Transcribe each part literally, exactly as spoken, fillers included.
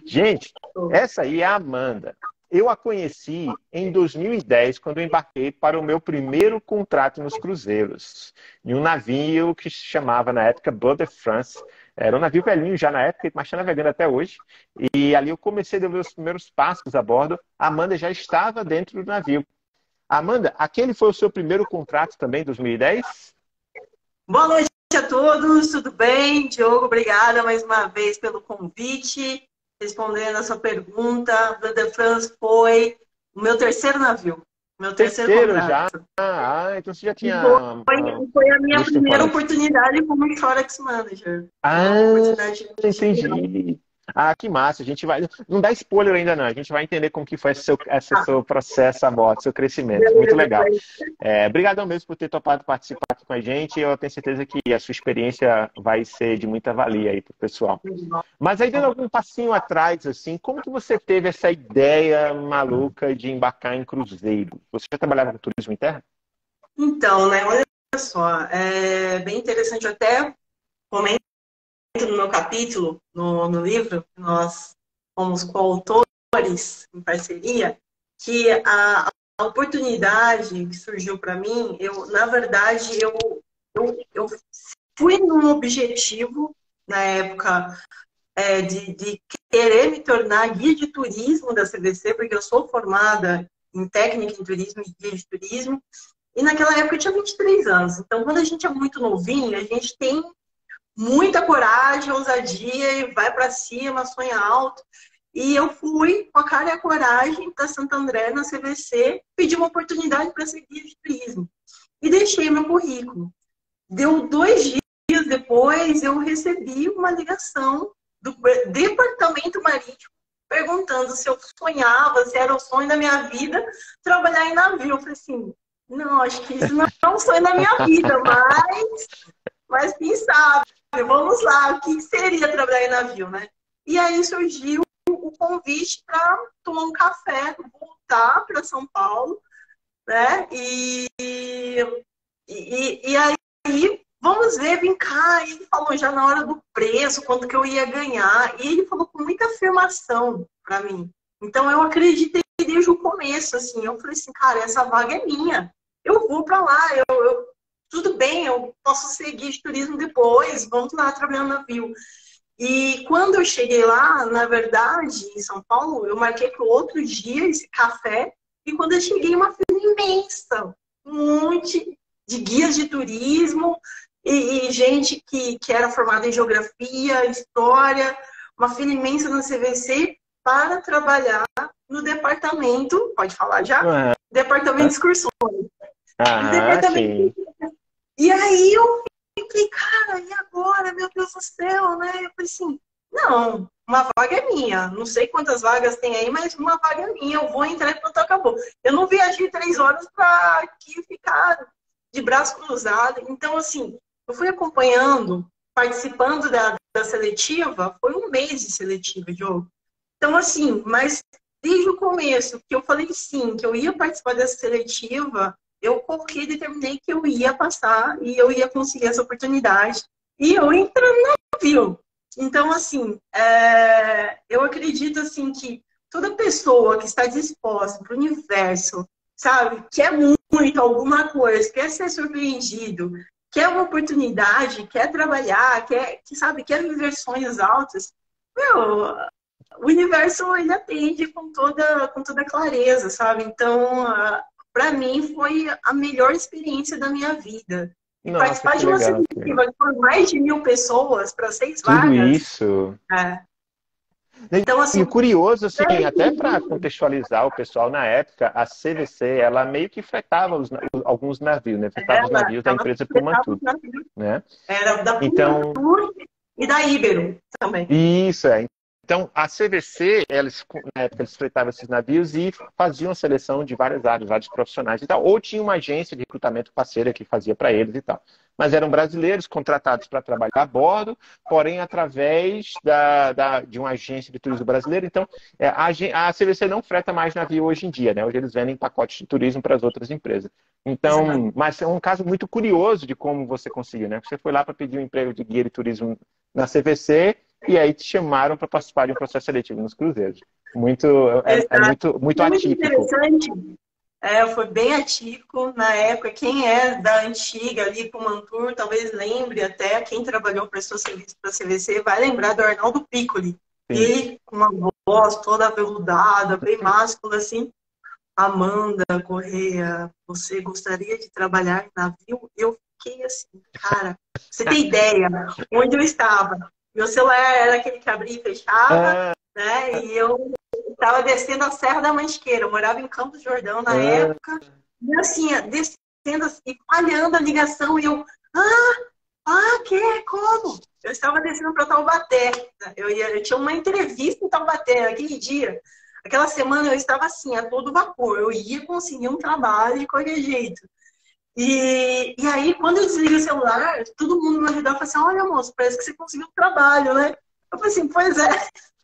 Gente, essa aí é a Amanda. Eu a conheci em dois mil e dez, quando eu embarquei para o meu primeiro contrato nos cruzeiros, em um navio que se chamava, na época, Bleu de France. Era um navio velhinho já na época, mas está navegando até hoje. E ali eu comecei a dar meus primeiros passos a bordo. A Amanda já estava dentro do navio. Amanda, aquele foi o seu primeiro contrato também, dois mil e dez? Boa noite a todos, tudo bem? Diogo, obrigada mais uma vez pelo convite. Respondendo a sua pergunta, Bleu de France foi o meu terceiro navio, meu terceiro Terceiro contrato. já? Ah, então você já E tinha foi, ah, foi a minha duas primeira temporadas. oportunidade como Forex Manager. Ah, Uma oportunidade genial. entendi. Ah, que massa. A gente vai. Não dá spoiler ainda, não. A gente vai entender como que foi esse seu, esse Ah, seu processo a bordo, seu crescimento. Muito beleza, legal. É, obrigadão mesmo por ter topado participar aqui com a gente. Eu tenho certeza que a sua experiência vai ser de muita valia aí para o pessoal. Mas aí, dando algum passinho atrás, assim, como que você teve essa ideia maluca de embarcar em cruzeiro? Você já trabalhava com turismo interno? então, né, olha só, é bem interessante, eu até comento no meu capítulo, no, no livro, que nós fomos coautores em parceria, que a, a oportunidade que surgiu para mim, eu, na verdade, eu, eu, eu fui num objetivo, na época, é, de, de querer me tornar guia de turismo da C V C, porque eu sou formada em técnica em turismo e guia de turismo, e naquela época eu tinha vinte e três anos. Então, quando a gente é muito novinho, a gente tem muita coragem, ousadia e vai para cima, sonha alto. E eu fui com a cara e a coragem para Santo André, na C V C, pedi uma oportunidade para ser guia de turismo. E deixei meu currículo. Deu dois dias depois, eu recebi uma ligação do Departamento Marítimo perguntando se eu sonhava, se era o sonho da minha vida trabalhar em navio. Eu falei assim, não, acho que isso não é um sonho da minha vida, mas, mas quem sabe? Vamos lá, o que seria trabalhar em navio, né? E aí surgiu o convite para tomar um café, voltar para São Paulo, né? E, e, e aí, vamos ver, vem cá. E ele falou já na hora do preço, quanto que eu ia ganhar. E ele falou com muita afirmação para mim. Então eu acreditei desde o começo, assim. Eu falei assim, cara, essa vaga é minha. Eu vou para lá, eu, eu tudo bem, eu posso seguir de turismo depois, vamos lá trabalhar no navio. E quando eu cheguei lá, na verdade, em São Paulo, eu marquei para o outro dia esse café, e quando eu cheguei, uma fila imensa, um monte de guias de turismo, e, e gente que, que era formada em geografia, história, uma fila imensa na C V C para trabalhar no departamento, pode falar já? Ah, Departamento de excursões. No ah, departamento. sim. E aí eu fiquei, cara, e agora? Meu Deus do céu, né? Eu falei assim, não, uma vaga é minha. Não sei quantas vagas tem aí, mas uma vaga é minha. Eu vou entrar e pronto, acabou. Eu não viajei três horas para aqui ficar de braço cruzado. Então, assim, eu fui acompanhando, participando da, da seletiva, foi um mês de seletiva, Diogo. Então, assim, mas desde o começo, que eu falei sim, que eu ia participar dessa seletiva, eu coloquei e determinei que eu ia passar e eu ia conseguir essa oportunidade. E eu entrei no navio. Então, assim, é... eu acredito assim que toda pessoa que está disposta para o universo, sabe, quer muito alguma coisa, quer ser surpreendido, quer uma oportunidade, quer trabalhar, quer, que, sabe, quer viver sonhos altos, meu, o universo ele atende com toda, com toda clareza, sabe? Então, para mim, foi a melhor experiência da minha vida. E Nossa, participar que de uma legal, que legal. seletiva com mais de mil pessoas para seis Tudo vagas. isso. É. Então, E o assim, curioso, assim, até para contextualizar o pessoal na época, a C V C, ela meio que fretava os, alguns navios, né? Fretava os ela, navios da ela empresa Pumantur, completava né? era da Então, Pumantur e da Ibero também. isso é. Então, a C V C, eles, na época, eles fretavam esses navios e faziam a seleção de várias áreas, vários profissionais e tal. Ou tinha uma agência de recrutamento parceira que fazia para eles e tal. Mas eram brasileiros contratados para trabalhar a bordo, porém através da, da, de uma agência de turismo brasileira. Então, é, a, a C V C não freta mais navio hoje em dia, né? Hoje eles vendem pacotes de turismo para as outras empresas. Então, mas é um caso muito curioso de como você conseguiu, né? Você foi lá para pedir um emprego de guia de turismo na C V C e aí te chamaram para participar de um processo seletivo nos cruzeiros. Muito, é, é muito, muito Foi muito atípico. interessante. É, foi bem atípico na época. Quem é da antiga ali, Pumantur, talvez lembre até, quem trabalhou, prestou serviço para a C V C, vai lembrar do Arnaldo Piccoli. Sim. Ele, com uma voz toda aveludada, bem máscula, assim. Amanda Correia, você gostaria de trabalhar em navio? Eu fiquei assim, cara, você tem ideia onde eu estava? Meu celular era aquele que abria e fechava, Ah, né? E eu estava descendo a Serra da Mantiqueira. Eu morava em Campos do Jordão na ah, época. E assim, descendo e falhando a ligação. E eu, ah, ah, que? Como? Eu estava descendo para Taubaté. Eu, ia, eu tinha uma entrevista em Taubaté naquele dia. Aquela semana eu estava assim, a todo vapor. Eu ia conseguir um trabalho de qualquer jeito. E, e aí, quando eu desliguei o celular, todo mundo me ajudava e falou assim, olha, moço, parece que você conseguiu um trabalho, né? Eu falei assim, pois é.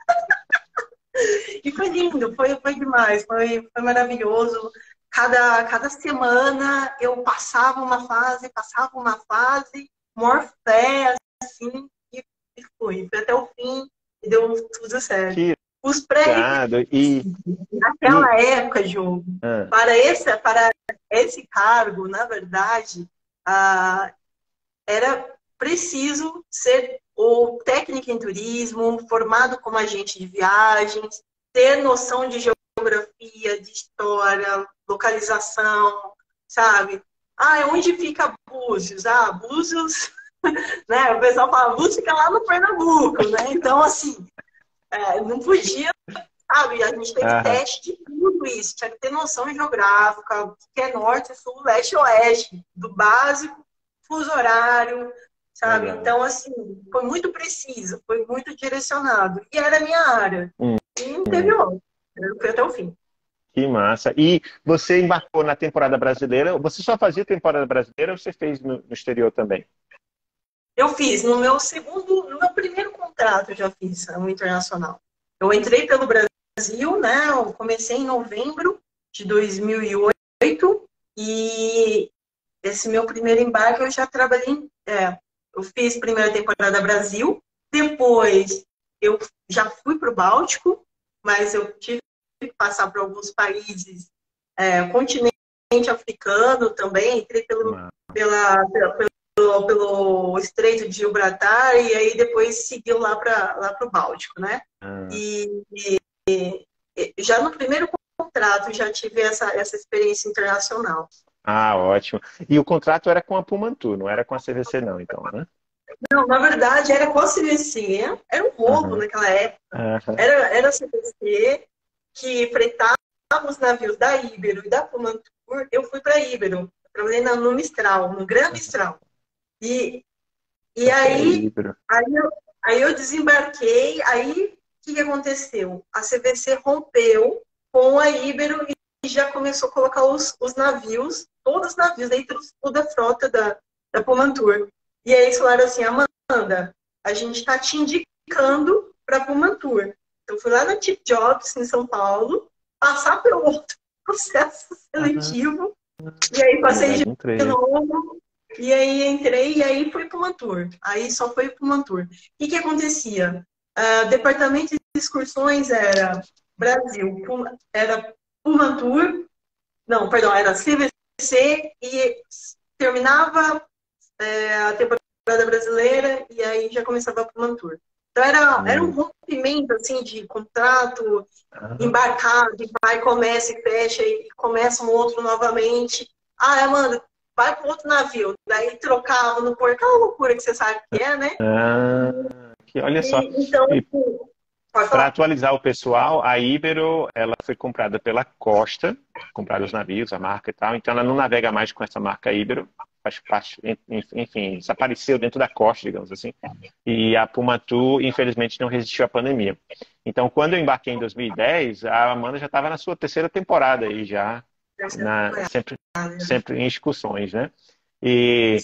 E foi lindo, foi, foi demais, foi, foi maravilhoso. Cada, cada semana eu passava uma fase, passava uma fase, maior fé, assim, e, e fui. Foi até o fim e deu tudo certo. que Os pré e, naquela e, época, Diogo, ah, para esse, para esse cargo, na verdade, ah, era preciso ser o técnico em turismo, formado como agente de viagens, ter noção de geografia, de história, localização, sabe? Ah, onde fica Búzios? Ah, Búzios, né? O pessoal fala, Búzios fica lá no Pernambuco, né? Então, assim, é, não podia, sabe? A gente teve ah, teste de tudo isso, tinha que ter noção geográfica, o que é norte, sul, leste, oeste, do básico, fuso horário, sabe? legal. Então, assim, foi muito preciso, foi muito direcionado. E era a minha área. Hum, E não teve hum, outra. Eu fui até o fim. que massa. E você embarcou na temporada brasileira? Você só fazia temporada brasileira ou você fez no, no exterior também? Eu fiz no meu segundo, no meu primeiro contrato, eu já fiz o internacional. Eu entrei pelo Brasil, né? Eu comecei em novembro de dois mil e oito e esse meu primeiro embarque eu já trabalhei. É, eu fiz primeira temporada Brasil, depois eu já fui para o Báltico, mas eu tive que passar por alguns países, é, continente africano também, entrei pelo, pela, pela, pelo, pelo Estreito de Gibraltar e aí depois seguiu lá para lá o Báltico, né? Ah. E, e, e já no primeiro contrato já tive essa, essa experiência internacional. Ah, ótimo. E o contrato era com a Pumantur, não era com a C V C não, então, né? Não, na verdade era com a C V C, era um roubo Uhum. naquela época. Uhum. Era, era a C V C que fretava os navios da Ibero e da Pumantur. Eu fui para a Ibero, trabalhei no Mistral, no Gran Mistral. E, e aí, aí, eu, aí eu desembarquei, aí o que, que aconteceu? A C V C rompeu com a Ibero e já começou a colocar os, os navios, todos os navios dentro da frota da, da Pumantur. E aí eles falaram assim, Amanda, a gente está te indicando para a Pumantur. Então fui lá na Tip Jobs, em São Paulo, passar pelo outro processo seletivo, uhum. E aí passei de, de novo, e aí entrei, e aí fui para o Pumantur. Aí só foi para o Pumantur. O que, que acontecia? Uh, departamento de excursões era Brasil, era Pumantur, não, perdão, era C V C, e terminava é, a temporada brasileira, e aí já começava a Pumantur. Então era, era um rompimento assim, de contrato, embarcado, de vai, começa e fecha, e começa um outro novamente. Ah, Amanda, vai para outro navio. Daí trocava no porto, aquela loucura que você sabe que é, né? Ah, que, olha só. E, então, para atualizar o pessoal, a Ibero ela foi comprada pela Costa, compraram os navios, a marca e tal, então ela não navega mais com essa marca Ibero. Faz parte, enfim, desapareceu dentro da Costa, digamos assim. E a Pumantur, infelizmente, não resistiu à pandemia. Então, quando eu embarquei em dois mil e dez, a Amanda já estava na sua terceira temporada aí, já, na, sempre, sempre em excursões, né? E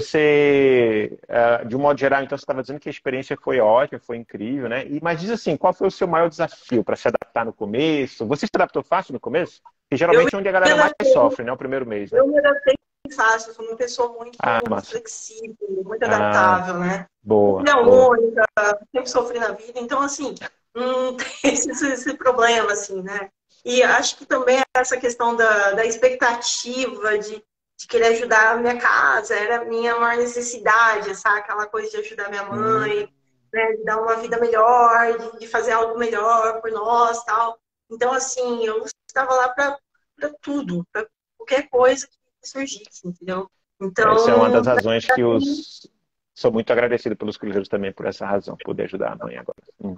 você, de um modo geral, então, você estava dizendo que a experiência foi ótima, foi incrível, né? E, mas diz assim, qual foi o seu maior desafio para se adaptar no começo? Você se adaptou fácil no começo? Que geralmente é onde a galera mais sofre, né? O primeiro mês, né? Eu me adaptei fácil, eu sou uma pessoa muito Ah, massa. flexível, muito Ah, adaptável, né? boa, Filha boa. única, sempre sofri na vida, então, assim, não tem esse, esse problema, assim, né? E acho que também essa questão da, da expectativa de, de querer ajudar a minha casa, era a minha maior necessidade, sabe? Aquela coisa de ajudar minha Hum, mãe, né? De dar uma vida melhor, de, de fazer algo melhor por nós, tal. Então, assim, eu estava lá para tudo, para qualquer coisa que surgisse, entendeu? essa é uma das Então, razões que os... Sou muito agradecido pelos cruzeiros também por essa razão, poder ajudar a mãe agora. Hum.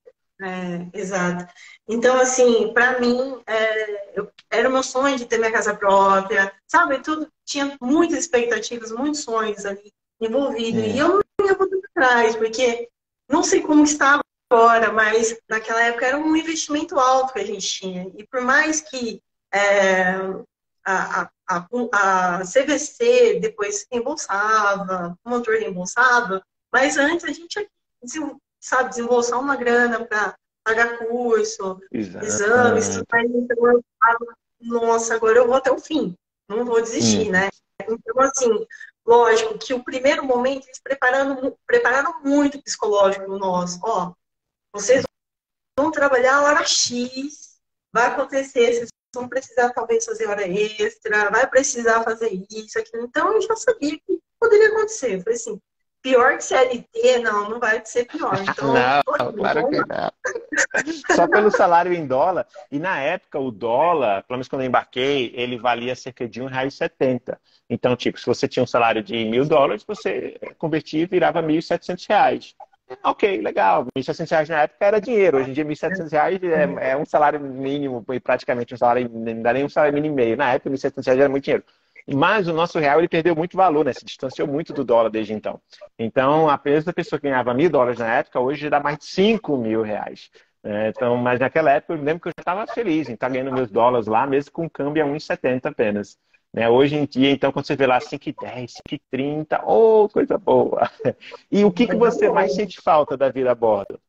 é, exato. Então, assim, para mim, é, eu, era o meu sonho de ter minha casa própria, sabe? Tudo, tinha muitas expectativas, muitos sonhos ali envolvidos. E Hum. eu não ia muito atrás, porque não sei como está agora, mas naquela época era um investimento alto que a gente tinha. E por mais que é, a, a, a, a C V C depois reembolsava, o motor reembolsava, mas antes a gente sabe, desembolsar uma grana para pagar curso, exames, tudo Exato. mais. Então eu falo, nossa, agora eu vou até o fim, não vou desistir, Hum. né? Então, assim, lógico que o primeiro momento eles preparando, prepararam muito o psicológico no nosso. Ó, vocês vão trabalhar a hora X, vai acontecer, vocês vão precisar talvez fazer hora extra, vai precisar fazer isso, aquilo. Então eu já sabia que poderia acontecer. Eu falei assim, pior que C L T, não, não vai ser pior. Então, tô Não, indo, claro vamos que lá. não. Só pelo salário em dólar. E na época, o dólar, pelo menos quando eu embarquei, ele valia cerca de um real e setenta. Então, tipo, se você tinha um salário de mil dólares, você convertia e virava mil e setecentos reais. Ok, legal. Mil e setecentos reais na época era dinheiro. Hoje em dia, mil e setecentos reais é, é um salário mínimo, e praticamente um salário, não dá nem um salário mínimo e meio. Na época, mil e setecentos reais era muito dinheiro. Mas o nosso real ele perdeu muito valor, né? Se distanciou muito do dólar desde então. Então, a mesma pessoa que ganhava mil dólares na época, hoje dá mais de cinco mil reais. É, então, mas naquela época eu lembro que eu já estava feliz em estar ganhando meus dólares lá, mesmo com câmbio a um e setenta apenas. Né? Hoje em dia, então, quando você vê lá cinco e dez, cinco e trinta, oh, coisa boa. E o que, que Coisa você mais boa. sente falta da vida a bordo?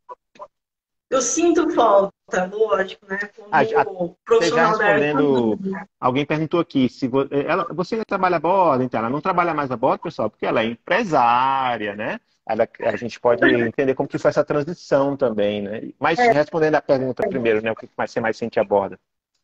Eu sinto falta, lógico, né? Ah, já- Como Você já profissional da área de respondendo, saúde. alguém perguntou aqui, se vo- ela, você ainda trabalha a bordo, então ela não trabalha mais a bordo, pessoal, porque ela é empresária, né? Ela- a gente pode entender como que foi essa transição também, né? Mas respondendo a pergunta primeiro, né? O que mais você mais sente a bordo?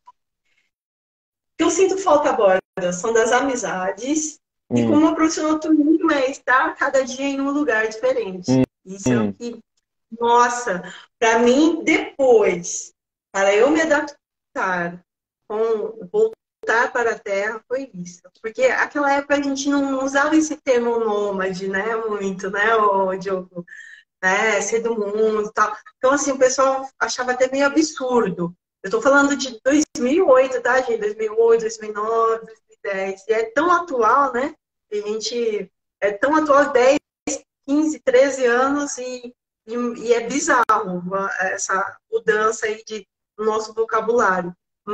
O que eu sinto falta agora são das amizades e Hum, como uma profissional turismo é estar cada dia em um lugar diferente. hum, Isso é o hum. que, nossa, para mim, depois, para eu me adaptar com voltar para a Terra, foi isso. Porque aquela época a gente não usava esse termo nômade, né? Muito, né, ô, Diogo? Né? Ser do mundo e tal. Então, assim, o pessoal achava até meio absurdo. Eu estou falando de dois mil e oito, tá, gente? dois mil e oito, dois mil e nove, dois mil e dez. E é tão atual, né? A gente é tão atual, dez, quinze, treze anos e, e, e é bizarro essa mudança aí de, no nosso vocabulário.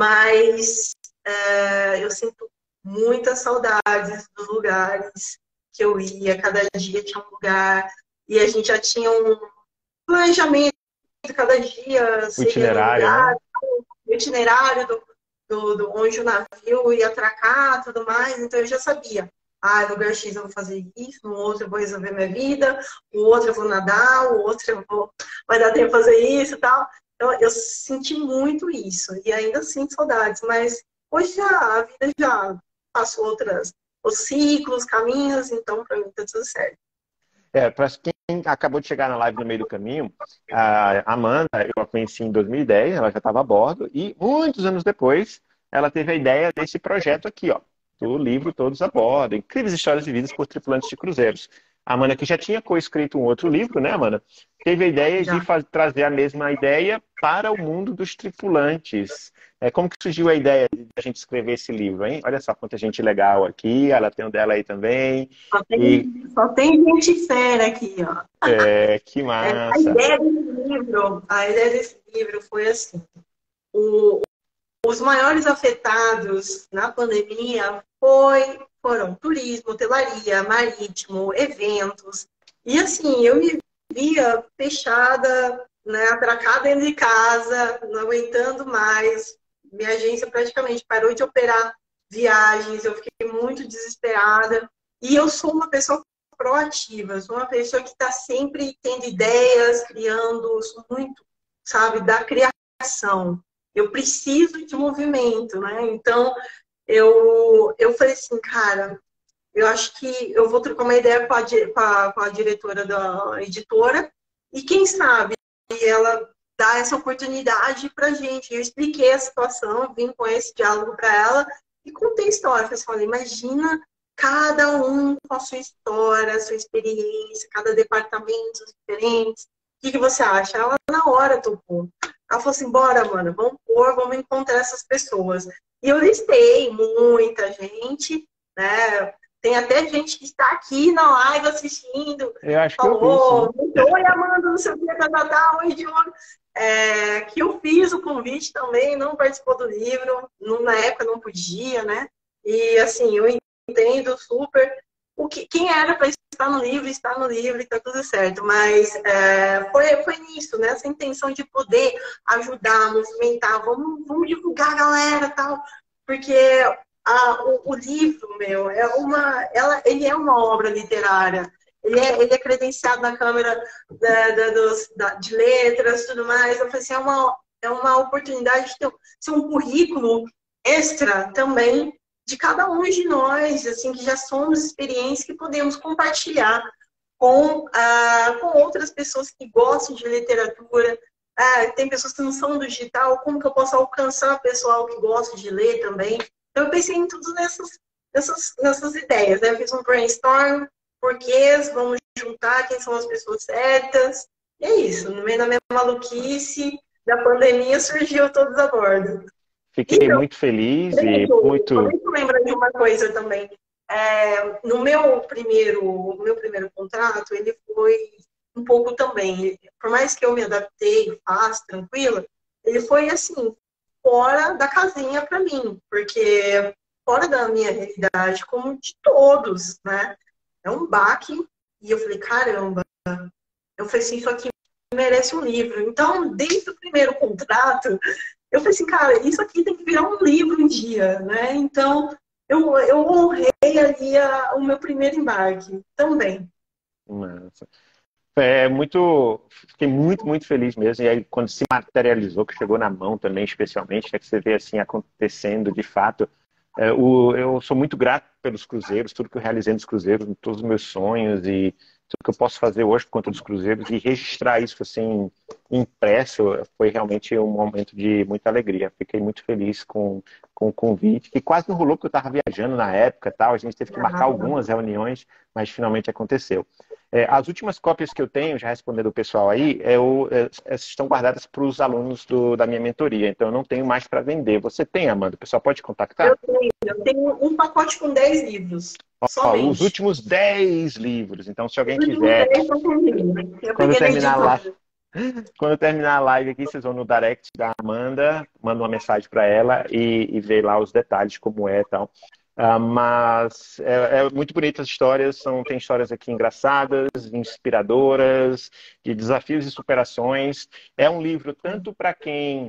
Mas é, eu sinto muitas saudades dos lugares que eu ia, cada dia tinha um lugar, e a gente já tinha um planejamento, cada dia O seria no itinerário, lugar, né? o itinerário do, do, do onde o navio ia atracar, tudo mais, então eu já sabia. Ah, no lugar X eu vou fazer isso, no outro eu vou resolver minha vida, o outro eu vou nadar, o outro eu vou... vai dar tempo de fazer isso e tal. Então, eu senti muito isso, e ainda sinto saudades, mas hoje já, a vida já passou outras, os ciclos, caminhos, então para mim tá tudo certo. É, para quem acabou de chegar na live no meio do caminho, a Amanda, eu a conheci em dois mil e dez, ela já estava a bordo, e muitos anos depois, ela teve a ideia desse projeto aqui, ó, do livro Todos a Bordo, Incríveis Histórias Vividas por Tripulantes de Cruzeiros. A Amanda, que já tinha coescrito um outro livro, né, Amanda? Teve a ideia de Já. faz- trazer a mesma ideia para o mundo dos tripulantes. É, como que surgiu a ideia de a gente escrever esse livro, hein? Olha só quanta gente legal aqui, ela tem um dela aí também. Só E tem, só tem gente fera aqui, ó. é, que É, a massa. ideia desse livro, a ideia desse livro foi assim: o, os maiores afetados na pandemia foi, foram turismo, hotelaria, marítimo, eventos. E assim, eu me via fechada, né, atracada dentro de casa, não aguentando mais. Minha agência praticamente parou de operar viagens, eu fiquei muito desesperada. E eu sou uma pessoa proativa, sou uma pessoa que está sempre tendo ideias, criando, eu sou muito, sabe, da criação. Eu preciso de movimento, né? Então, eu, eu falei assim, cara, eu acho que eu vou trocar uma ideia com a, com a, com a diretora da editora e quem sabe ela dá essa oportunidade pra gente. Eu expliquei a situação, vim com esse diálogo para ela e contei a história. Eu falei, imagina cada um com a sua história, a sua experiência, cada departamento diferente. O que, que você acha? Ela na hora topou. Ela falou assim, bora, mano, vamos pôr, vamos encontrar essas pessoas. E eu listei muita gente, né? Tem até gente que está aqui na live assistindo. Eu acho que eu vi, Falou, sim. oi, Amanda, não sei o que, tá, tá, tá, oi, Diogo. É, que eu fiz o convite também, não participou do livro, não, na época não podia, né? E assim, eu entendo super. O que, quem era para estar no livro, está no livro e tá tudo certo. Mas é, foi, foi nisso, né? Essa intenção de poder ajudar, movimentar, vamos, vamos divulgar a galera e tal. Porque a, o, o livro, meu, é uma, ela, ele é uma obra literária. Ele é, ele é credenciado na Câmara da, da, dos, da, de Letras e tudo mais. Eu falei assim, é uma, é uma oportunidade de ter ser um currículo extra também de cada um de nós, assim, que já somos experiências que podemos compartilhar com, ah, com outras pessoas que gostam de literatura. Ah, tem pessoas que não são do digital, como que eu posso alcançar o pessoal que gosta de ler também? Então, eu pensei em tudo nessas, nessas, nessas ideias, né? Eu fiz um brainstorm, porquês, vamos juntar quem são as pessoas certas. E é isso, no meio da minha maluquice, da pandemia, surgiu todos a bordo. Fiquei Então, muito feliz e muito... eu lembro de uma coisa também. É, no meu primeiro, meu primeiro contrato, ele foi um pouco também, por mais que eu me adaptei, fácil, tranquila, ele foi assim, fora da casinha para mim, porque fora da minha realidade, como de todos, né? É um baque, e eu falei, caramba, eu falei assim, isso aqui merece um livro. Então, desde o primeiro contrato, eu falei assim, cara, isso aqui tem que virar um livro um dia, né? Então, eu, eu honrei ali a, o meu primeiro embarque também. Massa. É muito, fiquei muito, muito feliz mesmo. E aí, quando se materializou, que chegou na mão também, especialmente, né, que você vê assim acontecendo de fato. É, o, eu sou muito grato pelos cruzeiros, tudo que eu realizei nos cruzeiros, todos os meus sonhos e tudo que eu posso fazer hoje por conta dos cruzeiros e registrar isso assim impresso foi realmente um momento de muita alegria. Fiquei muito feliz com, com o convite, que quase não rolou porque eu estava viajando na época, tal. A gente teve que marcar algumas reuniões, mas finalmente aconteceu. É, as últimas cópias que eu tenho, já respondendo o pessoal aí, é o, é, estão guardadas para os alunos do, da minha mentoria, então eu não tenho mais para vender. Você tem, Amanda? O pessoal pode contactar? Eu tenho, eu tenho um pacote com dez livros, Ó, somente. os últimos dez livros. Então, se alguém Os últimos quiser, dez estão comigo. Eu quando peguei na terminar lá, editora. quando terminar a live aqui, vocês vão no direct da Amanda, mandam uma mensagem para ela e, e vê lá os detalhes, como é e tal. Uh, mas é, é muito bonita as histórias, são, tem histórias aqui engraçadas, inspiradoras, de desafios e superações. É um livro tanto para quem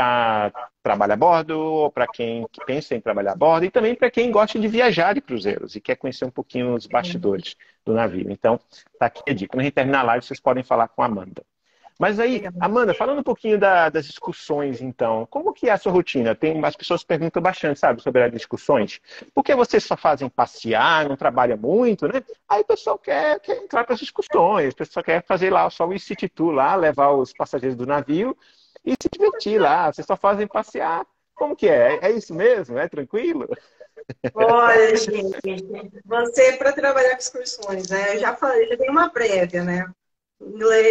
já trabalha a bordo, ou para quem pensa em trabalhar a bordo, e também para quem gosta de viajar de cruzeiros e quer conhecer um pouquinho os bastidores do navio. Então, tá aqui a dica. Quando a gente terminar a live, vocês podem falar com a Amanda. Mas aí, Amanda, falando um pouquinho da, das discussões, então, como que é a sua rotina? Tem, as pessoas perguntam bastante, sabe, sobre as discussões. Por que vocês só fazem passear, não trabalham muito, né? Aí o pessoal quer, quer entrar para as discussões, o pessoal quer fazer lá só o city tour lá, levar os passageiros do navio e se divertir lá. Vocês só fazem passear. Como que é? É isso mesmo? É tranquilo? Olha, gente, você para trabalhar com excursões, né? Eu já falei, já dei uma prévia, né? Inglês,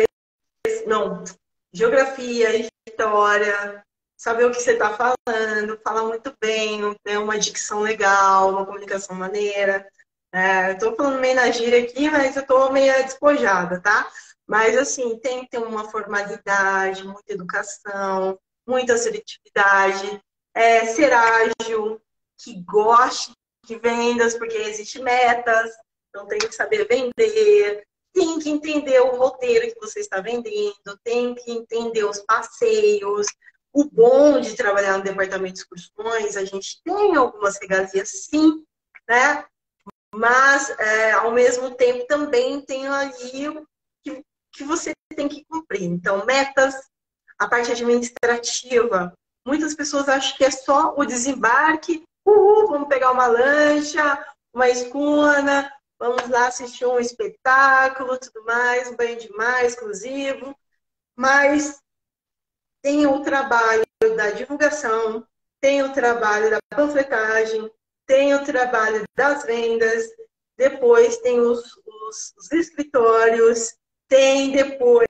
não, geografia, história, saber o que você está falando, falar muito bem, ter uma dicção legal, uma comunicação maneira. É, eu tô falando meio na gíria aqui, mas eu tô meio despojada, tá? Mas, assim, tem que ter uma formalidade, muita educação, muita assertividade, é, ser ágil, que goste de vendas, porque existem metas, então tem que saber vender, tem que entender o roteiro que você está vendendo, tem que entender os passeios, O bom de trabalhar no departamento de excursões, a gente tem algumas regalias, sim, né? Mas, é, ao mesmo tempo, também tem ali o que, que você tem que cumprir. Então, metas, a parte administrativa. Muitas pessoas acham que é só o desembarque, uhul, vamos pegar uma lancha, uma escuna, vamos lá assistir um espetáculo, tudo mais, um banho de mar exclusivo. Mas tem o trabalho da divulgação, tem o trabalho da panfletagem, tem o trabalho das vendas, depois tem os, os, os escritórios, tem depois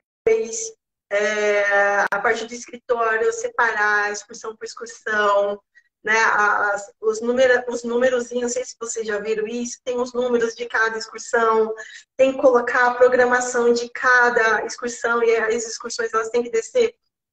é, a parte do escritório, separar a excursão por excursão, né? As, os, número, os númerozinhos, não sei se vocês já viram isso, tem os números de cada excursão, tem que colocar a programação de cada excursão, e as excursões elas têm que descer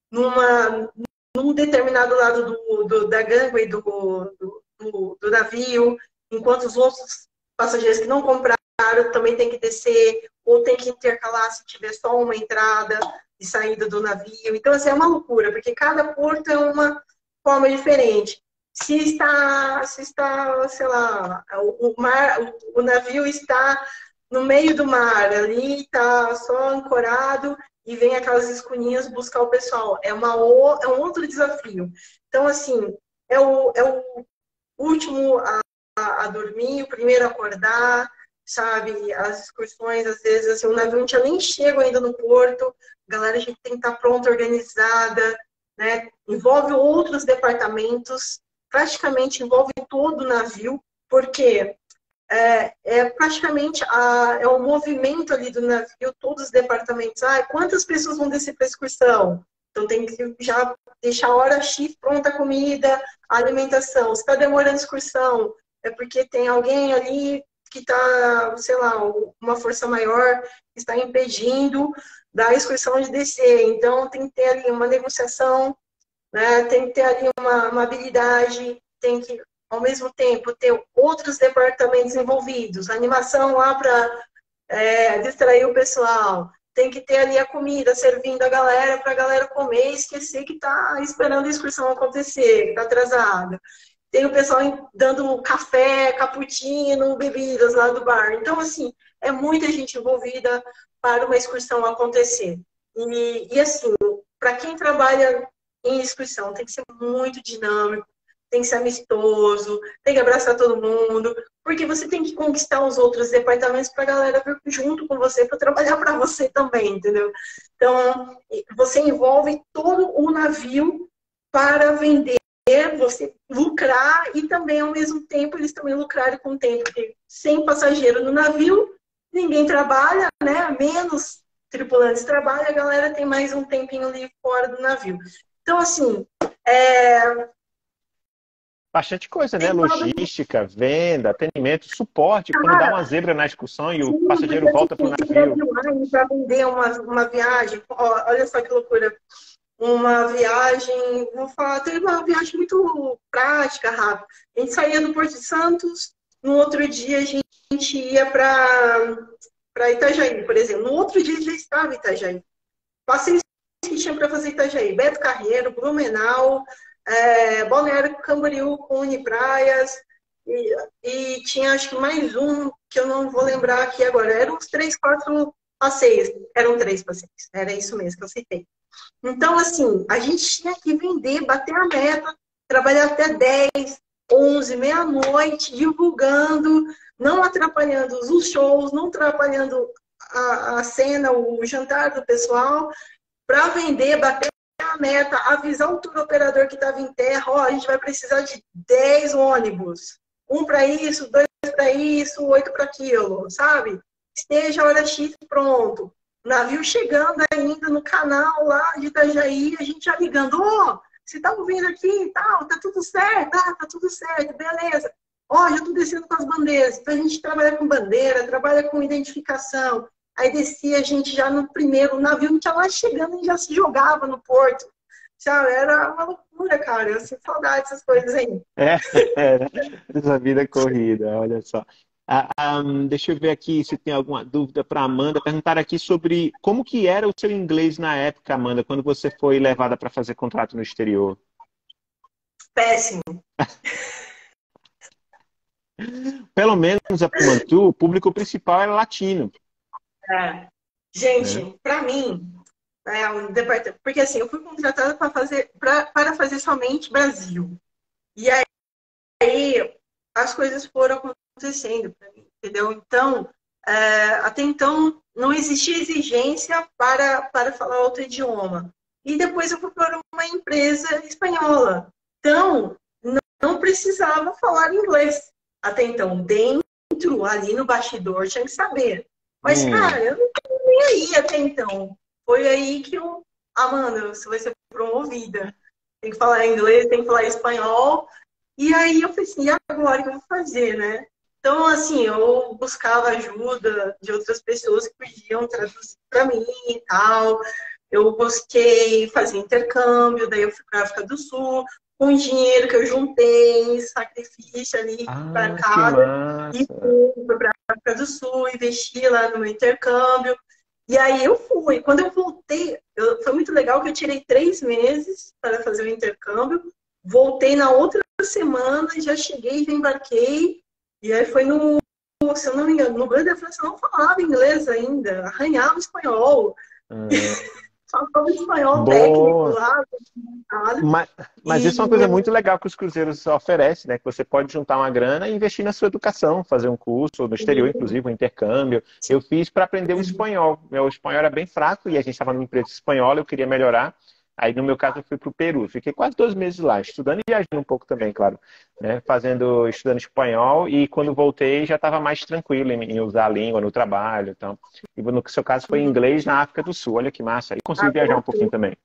numa, num determinado lado do, do, da gangway do, do, do, do navio, enquanto os outros passageiros que não compraram também tem que descer, ou tem que intercalar se tiver só uma entrada e saída do navio. Então, assim, é uma loucura, porque cada porto é uma forma diferente. Se está, se está, sei lá, o, mar, o, o navio está no meio do mar, ali está só ancorado e vem aquelas escuninhas buscar o pessoal. É, uma, é um outro desafio. Então, assim, é o, é o último a, a, a dormir, o primeiro a acordar, sabe? As excursões, às vezes, assim, o navio não tinha nem chego ainda no porto, a galera a gente tem que estar pronta, organizada, né? Envolve outros departamentos, praticamente envolve todo o navio, porque é, é praticamente a, é o movimento ali do navio, todos os departamentos. Ah, quantas pessoas vão descer para a excursão? Então tem que já deixar a hora X pronta a comida, a alimentação. Se está demorando a excursão, é porque tem alguém ali que está, sei lá, uma força maior que está impedindo da excursão de descer. Então tem que ter ali uma negociação, né? Tem que ter ali uma, uma habilidade, tem que, ao mesmo tempo, ter outros departamentos envolvidos, animação lá para é, distrair o pessoal, tem que ter ali a comida servindo a galera para a galera comer e esquecer que está esperando a excursão acontecer, que está atrasada. Tem o pessoal dando café, cappuccino, bebidas lá do bar. Então, assim, é muita gente envolvida para uma excursão acontecer. E, e assim, para quem trabalha em excursão, tem que ser muito dinâmico, tem que ser amistoso, tem que abraçar todo mundo, porque você tem que conquistar os outros departamentos para a galera vir junto com você, para trabalhar para você também, entendeu? Então, você envolve todo o navio para vender, você lucrar e também, ao mesmo tempo, eles também lucrarem com o tempo, porque sem passageiro no navio, ninguém trabalha, né? Menos tripulantes trabalham, a galera tem mais um tempinho ali fora do navio. Então, assim, é... bastante coisa, né? Logística, venda, atendimento, suporte, quando dá uma zebra na excursão e o passageiro volta para o navio. Para vender uma, uma viagem, olha só que loucura. Uma viagem, vou falar, teve uma viagem muito prática, rápida. A gente saía do Porto de Santos, no outro dia a gente ia para Itajaí, por exemplo. No outro dia já estava em Itajaí. Passei que tinha para fazer Itajaí, Beto Carreiro, Blumenau, é, Balneário Camboriú com Unipraias, e, e tinha acho que mais um que eu não vou lembrar aqui agora. Eram uns três, quatro passeios. Eram três passeios, era isso mesmo que eu citei. Então, assim, a gente tinha que vender, bater a meta, trabalhar até dez, onze, meia-noite, divulgando, não atrapalhando os shows, não atrapalhando a, a cena, o jantar do pessoal, para vender, bater a meta, avisar o tour operador que estava em terra, ó, a gente vai precisar de dez ônibus, um para isso, dois para isso, oito para aquilo, sabe? Esteja a hora X pronto. Navio chegando ainda no canal lá de Itajaí, a gente já ligando, ó, oh, você tá ouvindo aqui e tal, tá tudo certo, tá, tá tudo certo, beleza. Ó, oh, já tô descendo com as bandeiras. Então a gente trabalha com bandeira, trabalha com identificação. Aí descia a gente já no primeiro, o navio não tinha lá chegando e já se jogava no porto. Sabe? Era uma loucura, cara. Eu sinto saudade dessas coisas aí. É, era essa vida corrida, olha só. Ah, ah, hum, deixa eu ver aqui se tem alguma dúvida para Amanda. Perguntaram aqui sobre como que era o seu inglês na época, Amanda, quando você foi levada para fazer contrato no exterior. Péssimo. Pelo menos a Pumantu, o público principal era latino, É. né? Gente, para mim, é um departamento, porque assim, eu fui contratada para fazer, pra, para fazer somente Brasil. E aí as coisas foram acontecendo para mim, entendeu? Então, é, até então não existia exigência para, para falar outro idioma. E depois eu fui para uma empresa espanhola. Então, não, não precisava falar inglês. Até então, dentro, ali no bastidor, tinha que saber. Mas, Hum, cara, eu não estava nem aí até então. Foi aí que eu, Amanda, você vai ser promovida. Tem que falar inglês, tem que falar espanhol. E aí eu falei assim, e agora o que eu vou fazer, né? Então, assim, eu buscava ajuda de outras pessoas que podiam traduzir para mim e tal. Eu busquei fazer intercâmbio, daí eu fui para a África do Sul, com o dinheiro que eu juntei, sacrifício ali para ah, que casa, e massa. fui para a África do Sul, investi lá no meu intercâmbio. E aí eu fui. Quando eu voltei, eu, foi muito legal que eu tirei três meses para fazer o intercâmbio. Voltei na outra semana, já cheguei, já embarquei. E aí foi no, se eu não me engano, no Grande da França eu não falava inglês ainda, arranhava espanhol. Ah, Só falava espanhol técnico boa. lá, nada. Mas, mas E isso é uma coisa muito legal que os cruzeiros oferecem, né? Que você pode juntar uma grana e investir na sua educação, fazer um curso, ou no exterior, inclusive, um intercâmbio. Eu fiz para aprender o espanhol. Meu espanhol era bem fraco e a gente estava numa empresa espanhola, eu queria melhorar. Aí, no meu caso, eu fui para o Peru. Fiquei quase dois meses lá, estudando e viajando um pouco também, claro. Né? Fazendo, estudando espanhol e quando voltei já estava mais tranquilo em, em usar a língua no trabalho. Então. E no seu caso foi inglês na África do Sul. Olha que massa. E consegui viajar um pouquinho também.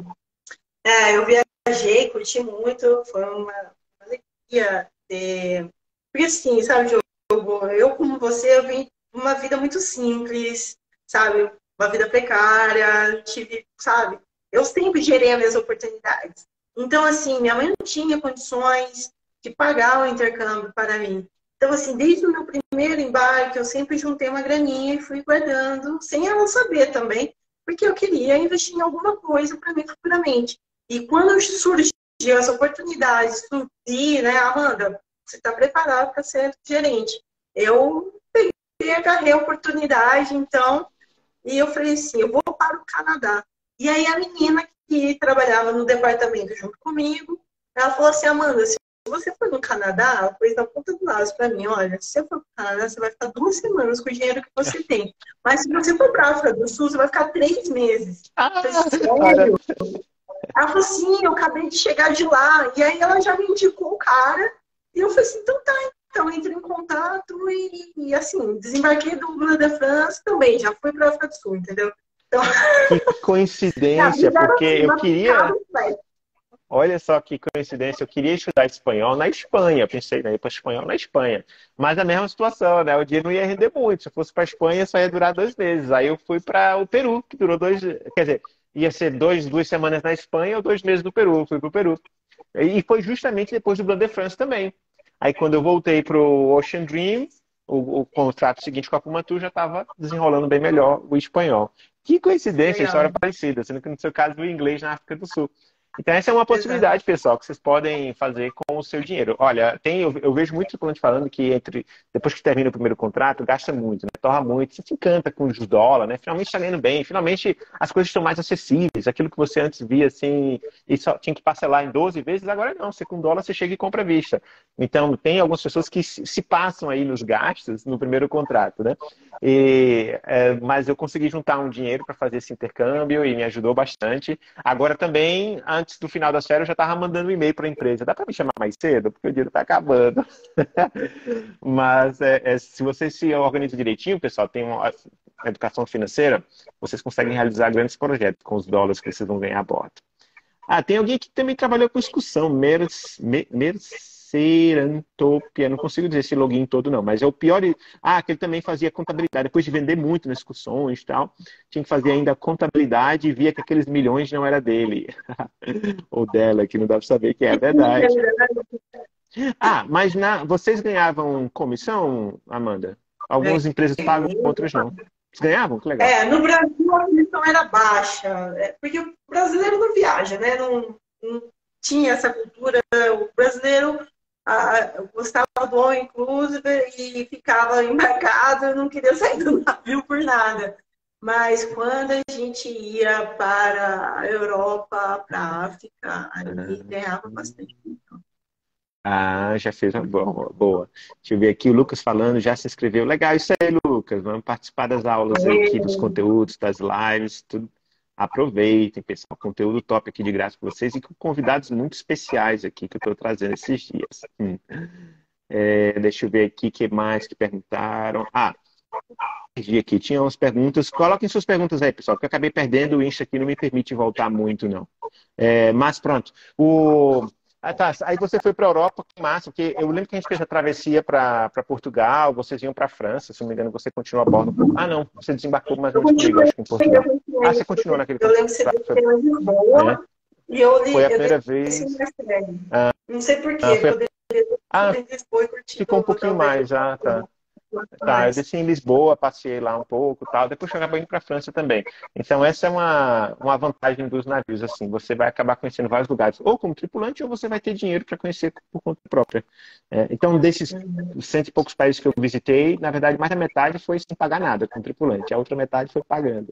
é, eu viajei, curti muito, foi uma alegria ter. Porque assim, sabe, Diogo, eu como você, eu vim uma vida muito simples, sabe? Uma vida precária, tive, sabe? Eu sempre gerei as minhas oportunidades. Então, assim, minha mãe não tinha condições de pagar o intercâmbio para mim. Então, assim, desde o meu primeiro embarque, eu sempre juntei uma graninha e fui guardando, sem ela saber também, porque eu queria investir em alguma coisa para mim futuramente. E quando surgiu essa oportunidade de surgir, né, Amanda, você está preparado para ser gerente. Eu peguei, agarrei a oportunidade, então, e eu falei assim, eu vou para o Canadá. E aí a menina que trabalhava no departamento junto comigo, ela falou assim, Amanda, se você for no Canadá, ela pôs na ponta do lápis para mim, olha, se você for para o Canadá, você vai ficar duas semanas com o dinheiro que você tem. Mas se você for para a África do Sul, você vai ficar três meses. Eu Ah, falei, olha, sério? Ela falou assim, eu acabei de chegar de lá. E aí ela já me indicou o cara. E eu falei assim, então tá, então entre em contato e, e assim, desembarquei do Lula da França também, já fui para a África do Sul, entendeu? Então, que a coincidência, vida era porque assim, eu uma picada queria, no pé. olha só que coincidência, eu queria estudar espanhol na Espanha. Eu pensei, né, ir para espanhol na Espanha. Mas a mesma situação, né? O dia não ia render muito. Se eu fosse para a Espanha, só ia durar dois meses. Aí eu fui para o Peru, que durou dois, quer dizer, ia ser dois, duas semanas na Espanha ou dois meses no Peru. Eu fui para o Peru. E foi justamente depois do Blanc de France também. Aí quando eu voltei para o Ocean Dream, o, o contrato seguinte com a Pumantur já estava desenrolando bem melhor o espanhol. Que coincidência, história Legal. parecida, sendo que no seu caso o inglês na África do Sul. Então essa é uma Exato. possibilidade, pessoal, que vocês podem fazer com o seu dinheiro. Olha, tem, eu, eu vejo muitos clientes falando que entre depois que termina o primeiro contrato, gasta muito, né? Torra muito, você se encanta com os dólares, né? Finalmente está ganhando bem, finalmente as coisas estão mais acessíveis. Aquilo que você antes via assim, e só tinha que parcelar em doze vezes, agora não, você com dólar você chega e compra à vista. Então tem algumas pessoas que se, se passam aí nos gastos no primeiro contrato, né? E, é, mas eu consegui juntar um dinheiro para fazer esse intercâmbio e me ajudou bastante. Agora também, antes do final da série, eu já estava mandando um e-mail para a empresa. Dá para me chamar mais cedo? Porque o dinheiro está acabando. Mas é, é, se você se organiza direitinho, pessoal, tem uma educação financeira, vocês conseguem realizar grandes projetos com os dólares que vocês vão ganhar a bordo. Ah, tem alguém que também trabalhou com excursão, Mers, Me- Mercerantopia, não consigo dizer esse login todo não, mas é o pior. Ah, que ele também fazia contabilidade, depois de vender muito nas excursões e tal, tinha que fazer ainda a contabilidade e via que aqueles milhões não era dele, ou dela, que não dá pra saber que é a verdade. Ah, mas na, vocês ganhavam comissão, Amanda? Algumas empresas pagam, outras não. Vocês ganhavam? Que legal. É, no Brasil a comissão era baixa, é, porque o brasileiro não viaja, né? Não, não tinha essa cultura. O brasileiro ah, gostava do all inclusive e ficava embarcado, não queria sair do navio por nada. Mas quando a gente ia para a Europa, para a África, aí ganhava bastante. Ah, já fez uma boa, boa. Deixa eu ver aqui o Lucas falando, já se inscreveu. Legal, isso aí, Lucas. Vamos participar das aulas aqui, dos conteúdos, das lives, tudo. Aproveitem, pessoal. Conteúdo top aqui de graça para vocês e com convidados muito especiais aqui que eu estou trazendo esses dias. Hum. É, deixa eu ver aqui o que mais que perguntaram. Ah, perdi aqui, tinha umas perguntas. Coloquem suas perguntas aí, pessoal, porque eu acabei perdendo o Insta aqui, não me permite voltar muito, não. É, mas pronto. O... Ah, tá. Aí você foi para a Europa, que massa, porque eu lembro que a gente fez a travessia para Portugal, vocês iam para a França, se não me engano, você continua a bordo. Ah, não, você desembarcou mais ou Eu menos comigo, continuei, acho que em eu Portugal. Ah, continuei. você continuou naquele Eu lembro que você contrato, desceu em é. Lisboa e eu, li, Foi a eu primeira desci vez. em Marseille. Ah, Não sei ah, porquê, foi eu a... poderia ter ah, em Lisboa e curtido ficou um pouquinho talvez mais, ah, tá. Tá, eu mais. desci em Lisboa, passei lá um pouco, tal. Depois eu acabei indo para a França também. Então essa é uma, uma vantagem dos navios, assim, você vai acabar conhecendo vários lugares, ou como tripulante, ou você vai ter dinheiro para conhecer por conta própria. É, então desses cento e poucos países que eu visitei, na verdade mais da metade foi sem pagar nada como tripulante, a outra metade foi pagando.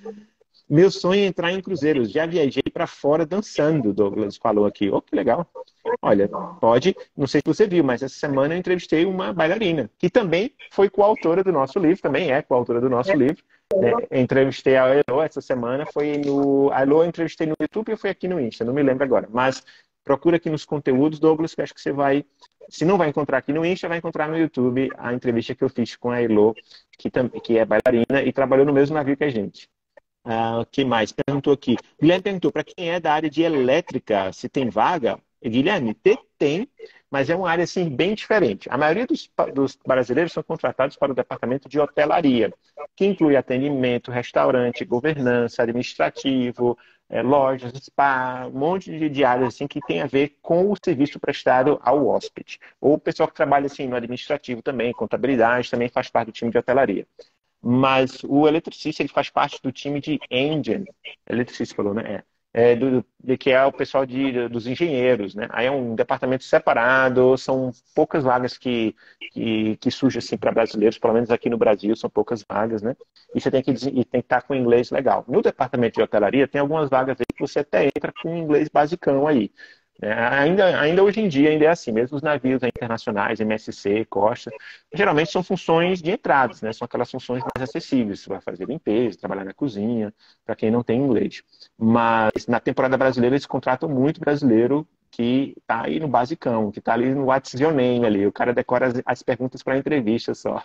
Meu sonho é entrar em cruzeiros. Já viajei para fora dançando, Douglas falou aqui. Oh, que legal. Olha, pode, não sei se você viu, mas essa semana eu entrevistei uma bailarina, que também foi coautora do nosso livro, também é coautora do nosso livro. Né? Entrevistei a Elo essa semana, foi no. A Elo eu entrevistei no YouTube e foi aqui no Insta, não me lembro agora. Mas procura aqui nos conteúdos, Douglas, que acho que você vai. Se não vai encontrar aqui no Insta, vai encontrar no YouTube a entrevista que eu fiz com a Elo, que, que é bailarina e trabalhou no mesmo navio que a gente. Ah, o que mais? Perguntou aqui. Guilherme perguntou, para quem é da área de elétrica, se tem vaga? E, Guilherme, tem, tem, mas é uma área assim, bem diferente. A maioria dos, dos brasileiros são contratados para o departamento de hotelaria, que inclui atendimento, restaurante, governança, administrativo, é, lojas, spa, um monte de, de áreas assim, que tem a ver com o serviço prestado ao hóspede. Ou o pessoal que trabalha assim, no administrativo também, contabilidade, também faz parte do time de hotelaria. Mas o eletricista ele faz parte do time de engine. Eletricista falou, né? É, é do, de, que é o pessoal de, dos engenheiros, né? Aí é um departamento separado, são poucas vagas que, que, que surgem assim para brasileiros, pelo menos aqui no Brasil são poucas vagas, né? E você tem que, e tem que estar com inglês legal. No departamento de hotelaria tem algumas vagas aí que você até entra com inglês basicão aí. É, ainda, ainda hoje em dia ainda é assim, mesmo os navios internacionais, M S C, Costa, geralmente são funções de entradas, né? São aquelas funções mais acessíveis. Você vai fazer limpeza, trabalhar na cozinha, para quem não tem inglês. Mas na temporada brasileira eles contratam muito brasileiro que está aí no basicão, que está ali no What's Your Name ali. O cara decora as, as perguntas para a entrevista só.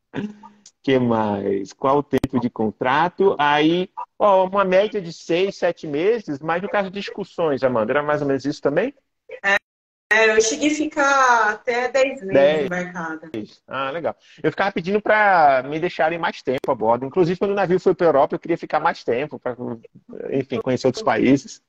Que mais? Qual o tempo de contrato? Aí, ó, uma média de seis, sete meses, mas no caso de discussões, Amanda, era mais ou menos isso também? É, eu cheguei a ficar até dez meses Dez. embarcada. Ah, legal. Eu ficava pedindo para me deixarem mais tempo a bordo. Inclusive, quando o navio foi para a Europa, eu queria ficar mais tempo, para, enfim, conhecer outros países.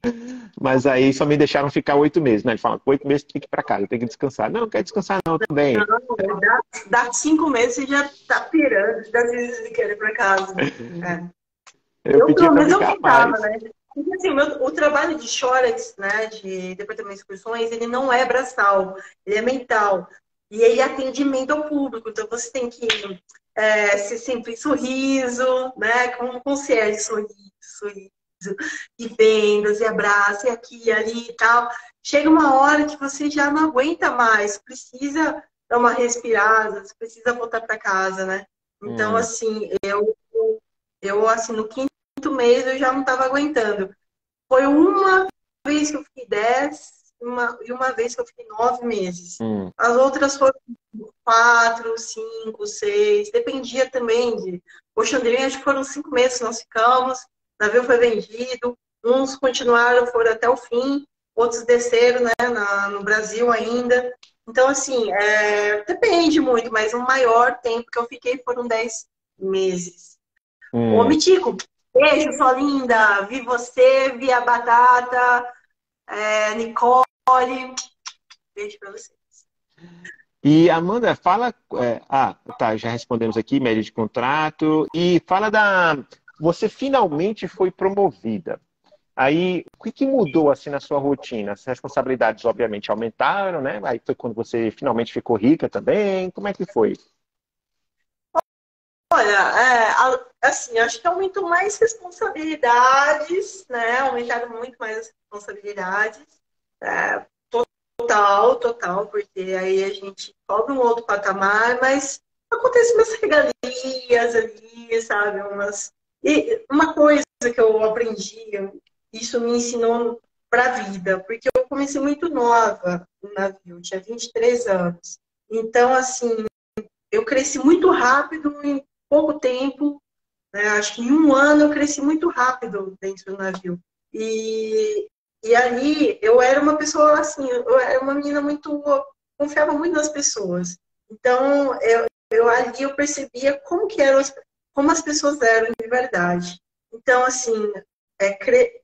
Mas aí só me deixaram ficar oito meses, né? Ele fala, oito meses tem que ir para casa, tem que descansar. Não, não quero descansar não, também. Não, dá, dá cinco meses você já tá pirando, das vezes de querer ir para casa. É. Eu, Eu, pedi pelo para menos, eu ficar ficava, mais. né? Porque, assim, o, meu, o trabalho de Shorex, né, de departamento de excursões, ele não é braçal, ele é mental. E ele é atendimento ao público. Então, você tem que é, ser sempre sorriso, né? Como concierge, sorriso, sorriso, e vendas, e abraço, e aqui, e ali e tal. Chega uma hora que você já não aguenta mais, precisa dar uma respirada, você precisa voltar para casa, né? Então, Hum. assim, eu, eu assim, no quinto mês eu já não estava aguentando. Foi uma vez que eu fiquei dez uma, e uma vez que eu fiquei nove meses. Hum. As outras foram quatro, cinco, seis, dependia também de. O Xandrinho, acho que foram cinco meses que nós ficamos, o navio foi vendido, uns continuaram, foram até o fim, outros desceram, né, na, no Brasil ainda. Então, assim, é, depende muito, mas o maior tempo que eu fiquei foram dez meses. Hum. Ô, Mitico, beijo, sua linda. Vi você, vi a Batata, é, Nicole. Beijo pra vocês. E Amanda, fala. é, ah, tá, já respondemos aqui, média de contrato. E fala da. Você finalmente foi promovida. Aí, o que que mudou assim na sua rotina? As responsabilidades, obviamente, aumentaram, né? Aí foi quando você finalmente ficou rica também. Como é que foi? Olha, é, a- assim, acho que aumentou mais responsabilidades, né? Aumentaram muito mais as responsabilidades. É, total, total, porque aí a gente sobe um outro patamar, mas acontecem umas regalias ali, sabe? Umas... E uma coisa que eu aprendi, isso me ensinou para a vida, porque eu comecei muito nova no navio, tinha vinte e três anos. Então, assim, eu cresci muito rápido em pouco tempo, né? Acho que em um ano eu cresci muito rápido dentro do navio. E, e ali eu era uma pessoa assim, eu era uma menina muito, confiava muito nas pessoas. Então, eu, eu ali eu percebia como que eram, as- como as pessoas eram de verdade. Então, assim, é, cre-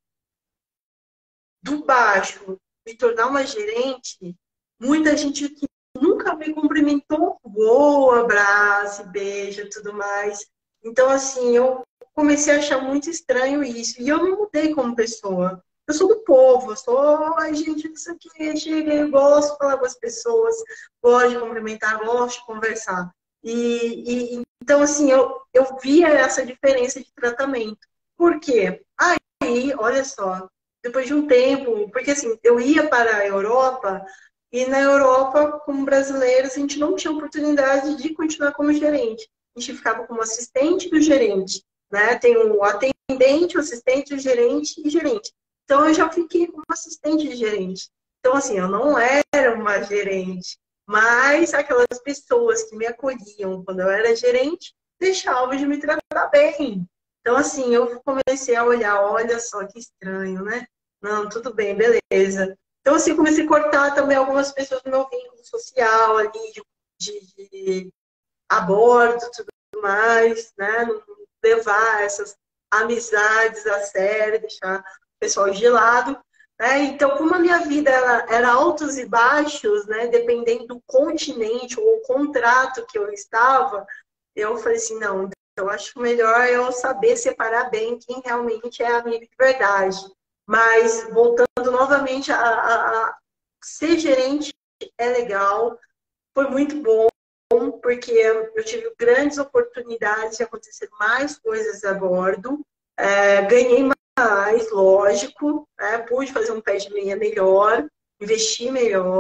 do baixo, me tornar uma gerente, muita gente que nunca me cumprimentou, voa, abraço, beijo, tudo mais. Então, assim, eu comecei a achar muito estranho isso. E eu não mudei como pessoa. Eu sou do povo, eu sou, ai, gente, isso aqui, chega, eu gosto de falar com as pessoas, gosto de cumprimentar, gosto de conversar. E, e então, assim, eu, eu via essa diferença de tratamento. Por quê? Aí, olha só, depois de um tempo, porque assim, eu ia para a Europa e na Europa, como brasileiros, a gente não tinha oportunidade de continuar como gerente. A gente ficava como assistente do gerente, né? Tem o atendente, o assistente, o gerente e gerente. Então, eu já fiquei como assistente de gerente. Então, assim, eu não era uma gerente, mas aquelas pessoas que me acolhiam quando eu era gerente deixavam de me tratar bem. Então, assim, eu comecei a olhar, olha só que estranho, né? Não, tudo bem, beleza. Então, assim, comecei a cortar também algumas pessoas do meu vínculo social ali, de, de, de aborto, tudo mais, né? Não levar essas amizades a sério, deixar o pessoal de lado. Né? Então, como a minha vida era, era altos e baixos, né? Dependendo do continente ou contrato que eu estava, eu falei assim, não, eu acho melhor eu saber separar bem quem realmente é amigo de verdade. Mas, voltando novamente a, a, a ser gerente é legal, foi muito bom, porque eu tive grandes oportunidades de acontecer mais coisas a bordo. É, ganhei mais, lógico, né? Pude fazer um pé de meia melhor, investir melhor,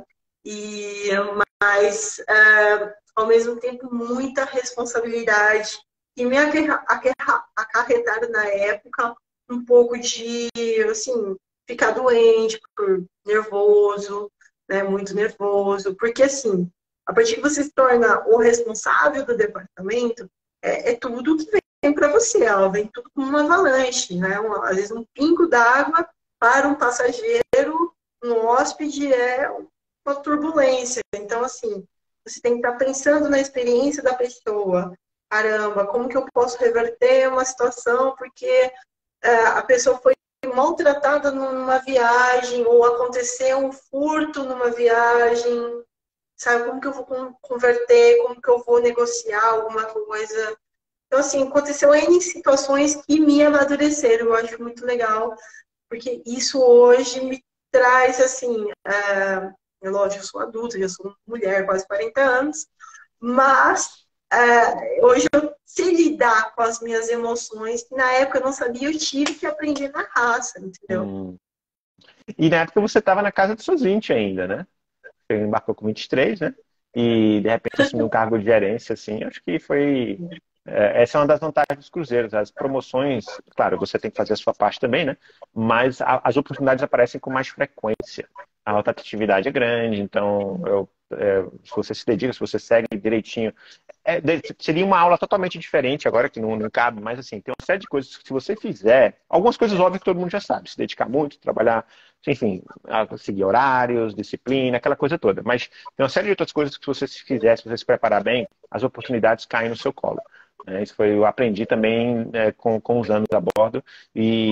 e mas é, ao mesmo tempo muita responsabilidade. E me acarretaram na época um pouco de assim, ficar doente, por nervoso, né? Muito nervoso, porque assim, a partir que você se torna o responsável do departamento, é, é tudo que vem para você, ela vem tudo como uma avalanche, né? Uma, às vezes um pingo d'água para um passageiro, um hóspede, é uma turbulência. Então, assim, você tem que estar pensando na experiência da pessoa. Caramba, como que eu posso reverter uma situação porque é, a pessoa foi maltratada numa viagem ou aconteceu um furto numa viagem, sabe? Como que eu vou converter, como que eu vou negociar alguma coisa. Então, assim, aconteceu N situações que me amadureceram. Eu acho muito legal, porque isso hoje me traz, assim, é, é lógico, eu sou adulta, já sou mulher, quase quarenta anos, mas é, hoje eu sei lidar com as minhas emoções, que na época eu não sabia, eu tive que aprender na raça, entendeu? Hum. E na época você estava na casa dos seus vinte ainda, né? Você embarcou com vinte e três, né? E de repente assumiu um cargo de gerência, assim, acho que foi. é, Essa é uma das vantagens dos cruzeiros. As promoções, claro, você tem que fazer a sua parte também, né? Mas a- as oportunidades aparecem com mais frequência. A rotatividade é grande, então eu, é, se você se dedica, se você segue direitinho. é, de- seria uma aula totalmente diferente agora, que não, não cabe, mas assim, tem uma série de coisas que se você fizer, algumas coisas óbvias que todo mundo já sabe, se dedicar muito, trabalhar, enfim, a seguir horários, disciplina, aquela coisa toda. Mas tem uma série de outras coisas que se você se fizer, se você se preparar bem, as oportunidades caem no seu colo. né? Isso foi, eu aprendi também é, com, com os anos a bordo e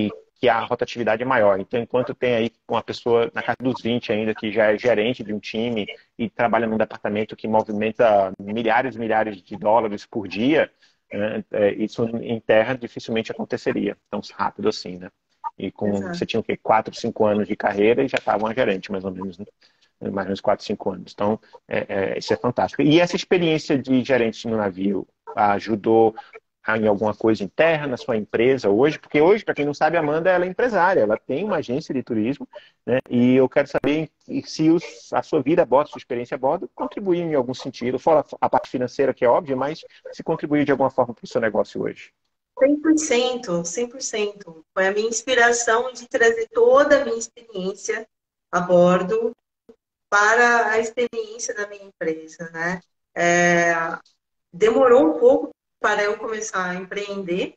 que a rotatividade é maior. Então, enquanto tem aí uma pessoa na casa dos vinte ainda, que já é gerente de um time e trabalha num departamento que movimenta milhares e milhares de dólares por dia, né, é, isso em terra dificilmente aconteceria tão rápido assim, né? E com, Exato. você tinha o quê? quatro, cinco anos de carreira e já estava uma gerente, mais ou menos, né? Mais ou menos quatro, cinco anos. Então, é, é, isso é fantástico. E essa experiência de gerente no navio ajudou em alguma coisa interna na sua empresa hoje? Porque hoje, para quem não sabe, a Amanda ela é empresária, ela tem uma agência de turismo, né? E eu quero saber se os, a sua vida a bordo, sua experiência a bordo, contribuiu em algum sentido, fora a parte financeira, que é óbvia, mas se contribuiu de alguma forma para o seu negócio hoje. cem por cento, cem por cento. Foi a minha inspiração de trazer toda a minha experiência a bordo para a experiência da minha empresa, né? É, demorou um pouco para eu começar a empreender.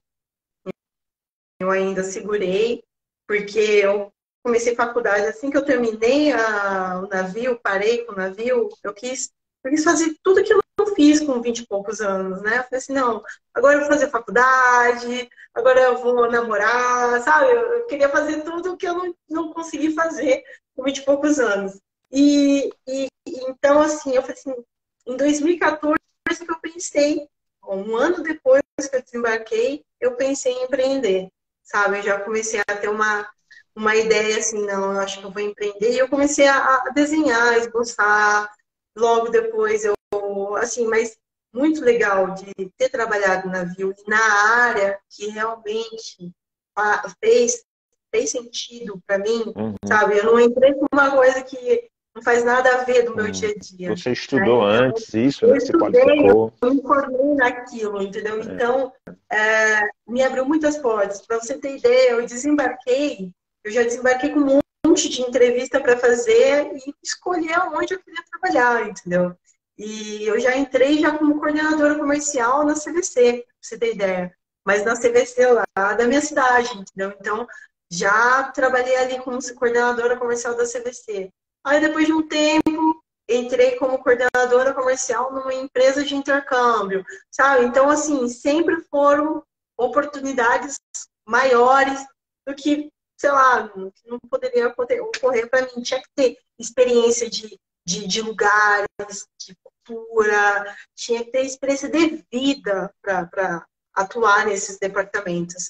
Eu ainda segurei, porque eu comecei faculdade assim que eu terminei a, o navio, parei com o navio, eu quis, eu quis fazer tudo aquilo que eu fiz com vinte e poucos anos, né? Eu falei assim, não, agora eu vou fazer faculdade, agora eu vou namorar, sabe? Eu, eu queria fazer tudo que eu não, não consegui fazer com vinte e poucos anos. E, e então, assim, eu falei assim, em dois mil e quatorze que eu pensei, um ano depois que eu desembarquei, eu pensei em empreender, sabe? Eu já comecei a ter uma, uma ideia assim, não, eu acho que eu vou empreender. E eu comecei a, a desenhar, a esboçar. Logo depois eu, assim, mas muito legal de ter trabalhado no navio e na área que realmente fez, fez sentido para mim, Uhum. sabe? Eu não entrei com uma coisa que não faz nada a ver do meu Hum. dia a dia. Você Né? estudou Então, antes isso, eu né? Você estudei, qualificou. eu me formei naquilo, entendeu? É. Então, é, me abriu muitas portas. Para você ter ideia, eu desembarquei, eu já desembarquei com um monte de entrevista para fazer e escolher aonde eu queria trabalhar, entendeu? E eu já entrei já como coordenadora comercial na C V C, pra você ter ideia. Mas na C V C lá da minha cidade, entendeu? Então, já trabalhei ali como coordenadora comercial da C V C. Aí, depois de um tempo, entrei como coordenadora comercial numa empresa de intercâmbio, sabe? Então, assim, sempre foram oportunidades maiores do que, sei lá, não poderia ocorrer para mim. Tinha que ter experiência de, de, de lugares, de cultura, tinha que ter experiência de vida para atuar nesses departamentos.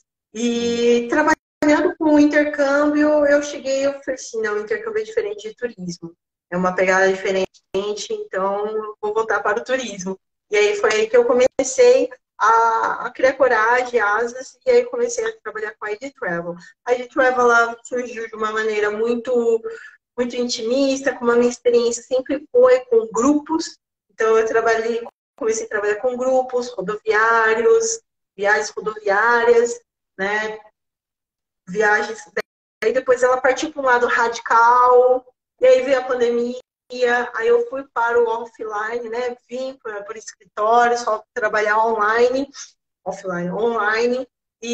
E trabalhando com o intercâmbio, eu cheguei, eu falei assim, não, o intercâmbio é diferente de turismo. É uma pegada diferente, então eu vou voltar para o turismo. E aí foi aí que eu comecei a, a criar coragem, asas, e aí comecei a trabalhar com a I D Travel. A I D Travel ela surgiu de uma maneira muito, muito intimista, como a minha experiência sempre foi com grupos. Então eu trabalhei, comecei a trabalhar com grupos, rodoviários, viagens rodoviárias, né? Viagens. Aí depois ela partiu para um lado radical, e aí veio a pandemia, aí eu fui para o offline, né? Vim para o escritório, só trabalhar online, offline, online,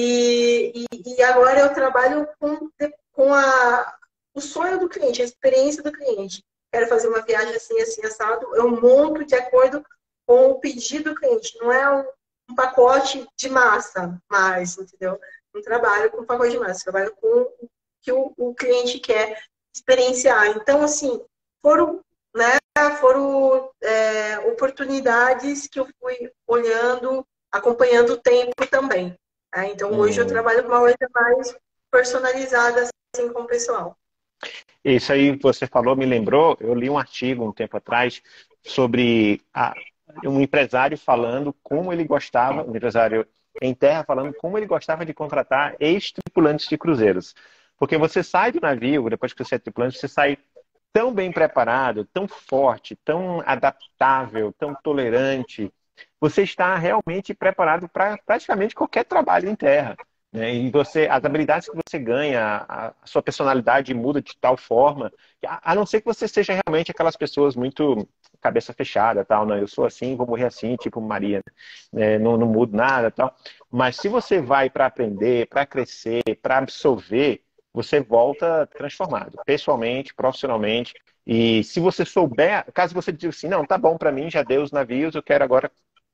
e, e, e agora eu trabalho com, com a, o sonho do cliente, a experiência do cliente. Quero fazer uma viagem assim, assim, assado, eu monto de acordo com o pedido do cliente, não é um, um pacote de massa mais, entendeu? Não trabalho com pacote de massa, trabalho com o que o, o cliente quer experienciar. Então, assim, foram, né, foram é, oportunidades que eu fui olhando, acompanhando o tempo também. Né? Então, hoje eu Hum. trabalho com uma coisa mais personalizada assim, com o pessoal. Isso aí que você falou me lembrou, eu li um artigo um tempo atrás sobre a, um empresário falando como ele gostava, um empresário em terra falando como ele gostava de contratar ex-tripulantes de cruzeiros. Porque você sai do navio, depois que você é tripulante, você sai tão bem preparado, tão forte, tão adaptável, tão tolerante. Você está realmente preparado para praticamente qualquer trabalho em terra. Né? E você, as habilidades que você ganha, a, a sua personalidade muda de tal forma, a, a não ser que você seja realmente aquelas pessoas muito cabeça fechada, tal, não, eu sou assim, vou morrer assim, tipo Maria, né? não, não mudo nada, tal. Mas se você vai para aprender, para crescer, para absorver, você volta transformado, pessoalmente, profissionalmente. E se você souber, caso você diga assim, não, tá bom para mim, já deu os navios, eu quero agora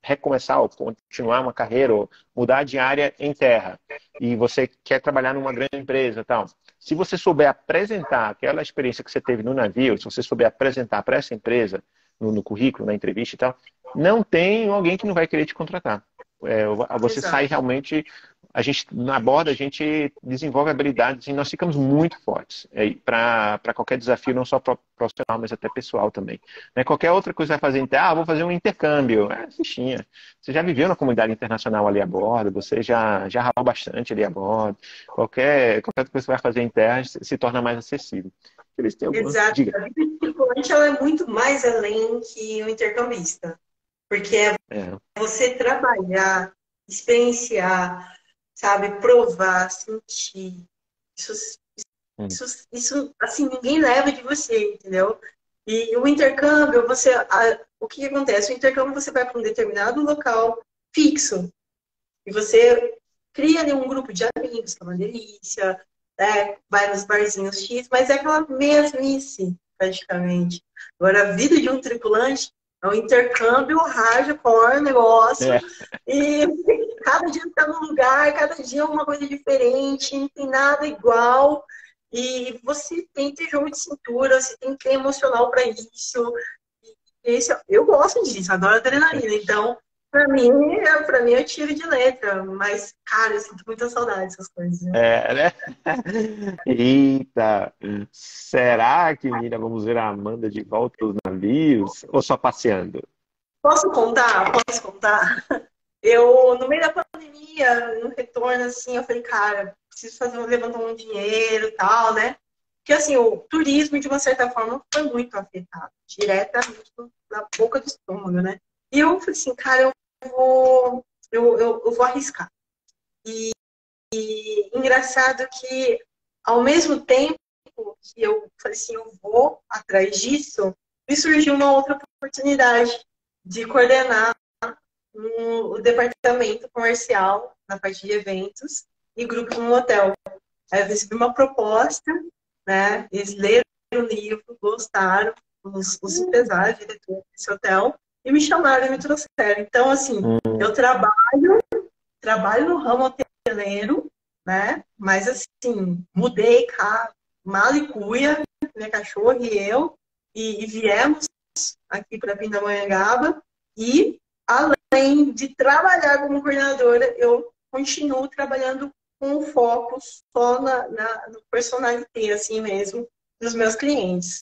recomeçar ou continuar uma carreira ou mudar de área em terra e você quer trabalhar numa grande empresa e tal, se você souber apresentar aquela experiência que você teve no navio, se você souber apresentar para essa empresa, no, no currículo, na entrevista e tal, não tem alguém que não vai querer te contratar. É, você Exato. sai realmente... A gente, na borda, a gente desenvolve habilidades e nós ficamos muito fortes é, para qualquer desafio, não só profissional, mas até pessoal também. Né? Qualquer outra coisa vai fazer, ah, vou fazer um intercâmbio. É, fichinha. Você já viveu na comunidade internacional ali a bordo, você já, já ralou bastante ali a bordo. Qualquer, qualquer coisa que você vai fazer em terra se, se torna mais acessível. Eles têm alguma... Exato. Diga. A vida de tripulante ela é muito mais além que o intercambista. Porque é É. você trabalhar, experienciar, sabe, provar, sentir. Isso, Hum. isso, isso, assim, ninguém leva de você, entendeu? E o intercâmbio, você, a, o que, que acontece? O intercâmbio você vai para um determinado local fixo e você cria ali um grupo de amigos, que é uma delícia, né? Vai nos barzinhos X, mas é aquela mesmice, praticamente. Agora, a vida de um tripulante é um intercâmbio hardcore, negócio, É. e cada dia está num lugar, cada dia é uma coisa diferente, não tem nada igual. E você tem que ter jogo de cintura, você tem que ter emocional para isso. E esse, eu gosto disso, adoro adrenalina. Então, para mim, é, para mim é tiro de letra. Mas, cara, eu sinto muita saudade dessas coisas. Né? É, né? Eita! Será que, menina, vamos ver a Amanda de volta aos navios? Ou só passeando? Posso contar? Posso contar? Eu, no meio da pandemia, no retorno, assim, eu falei, cara, preciso fazer, levantar um dinheiro e tal, né? Porque, assim, o turismo, de uma certa forma, foi muito afetado, diretamente na boca do estômago, né? E eu falei assim, cara, eu vou, eu, eu, eu vou arriscar. E, e engraçado que, ao mesmo tempo que eu falei assim, eu vou atrás disso, me surgiu uma outra oportunidade de coordenar no departamento comercial, na parte de eventos e grupos no hotel. Aí eu recebi uma proposta, né? Eles leram o livro, gostaram, os, os empresários, diretores desse hotel, e me chamaram e me trouxeram. Então, assim, eu trabalho, trabalho no ramo hoteleiro, né? Mas, assim, mudei cá, mala e cuia, minha cachorra e eu, e, e viemos aqui para Pindamonhangaba, e além de trabalhar como coordenadora, eu continuo trabalhando com foco só na, na, no personalité, assim mesmo, dos meus clientes.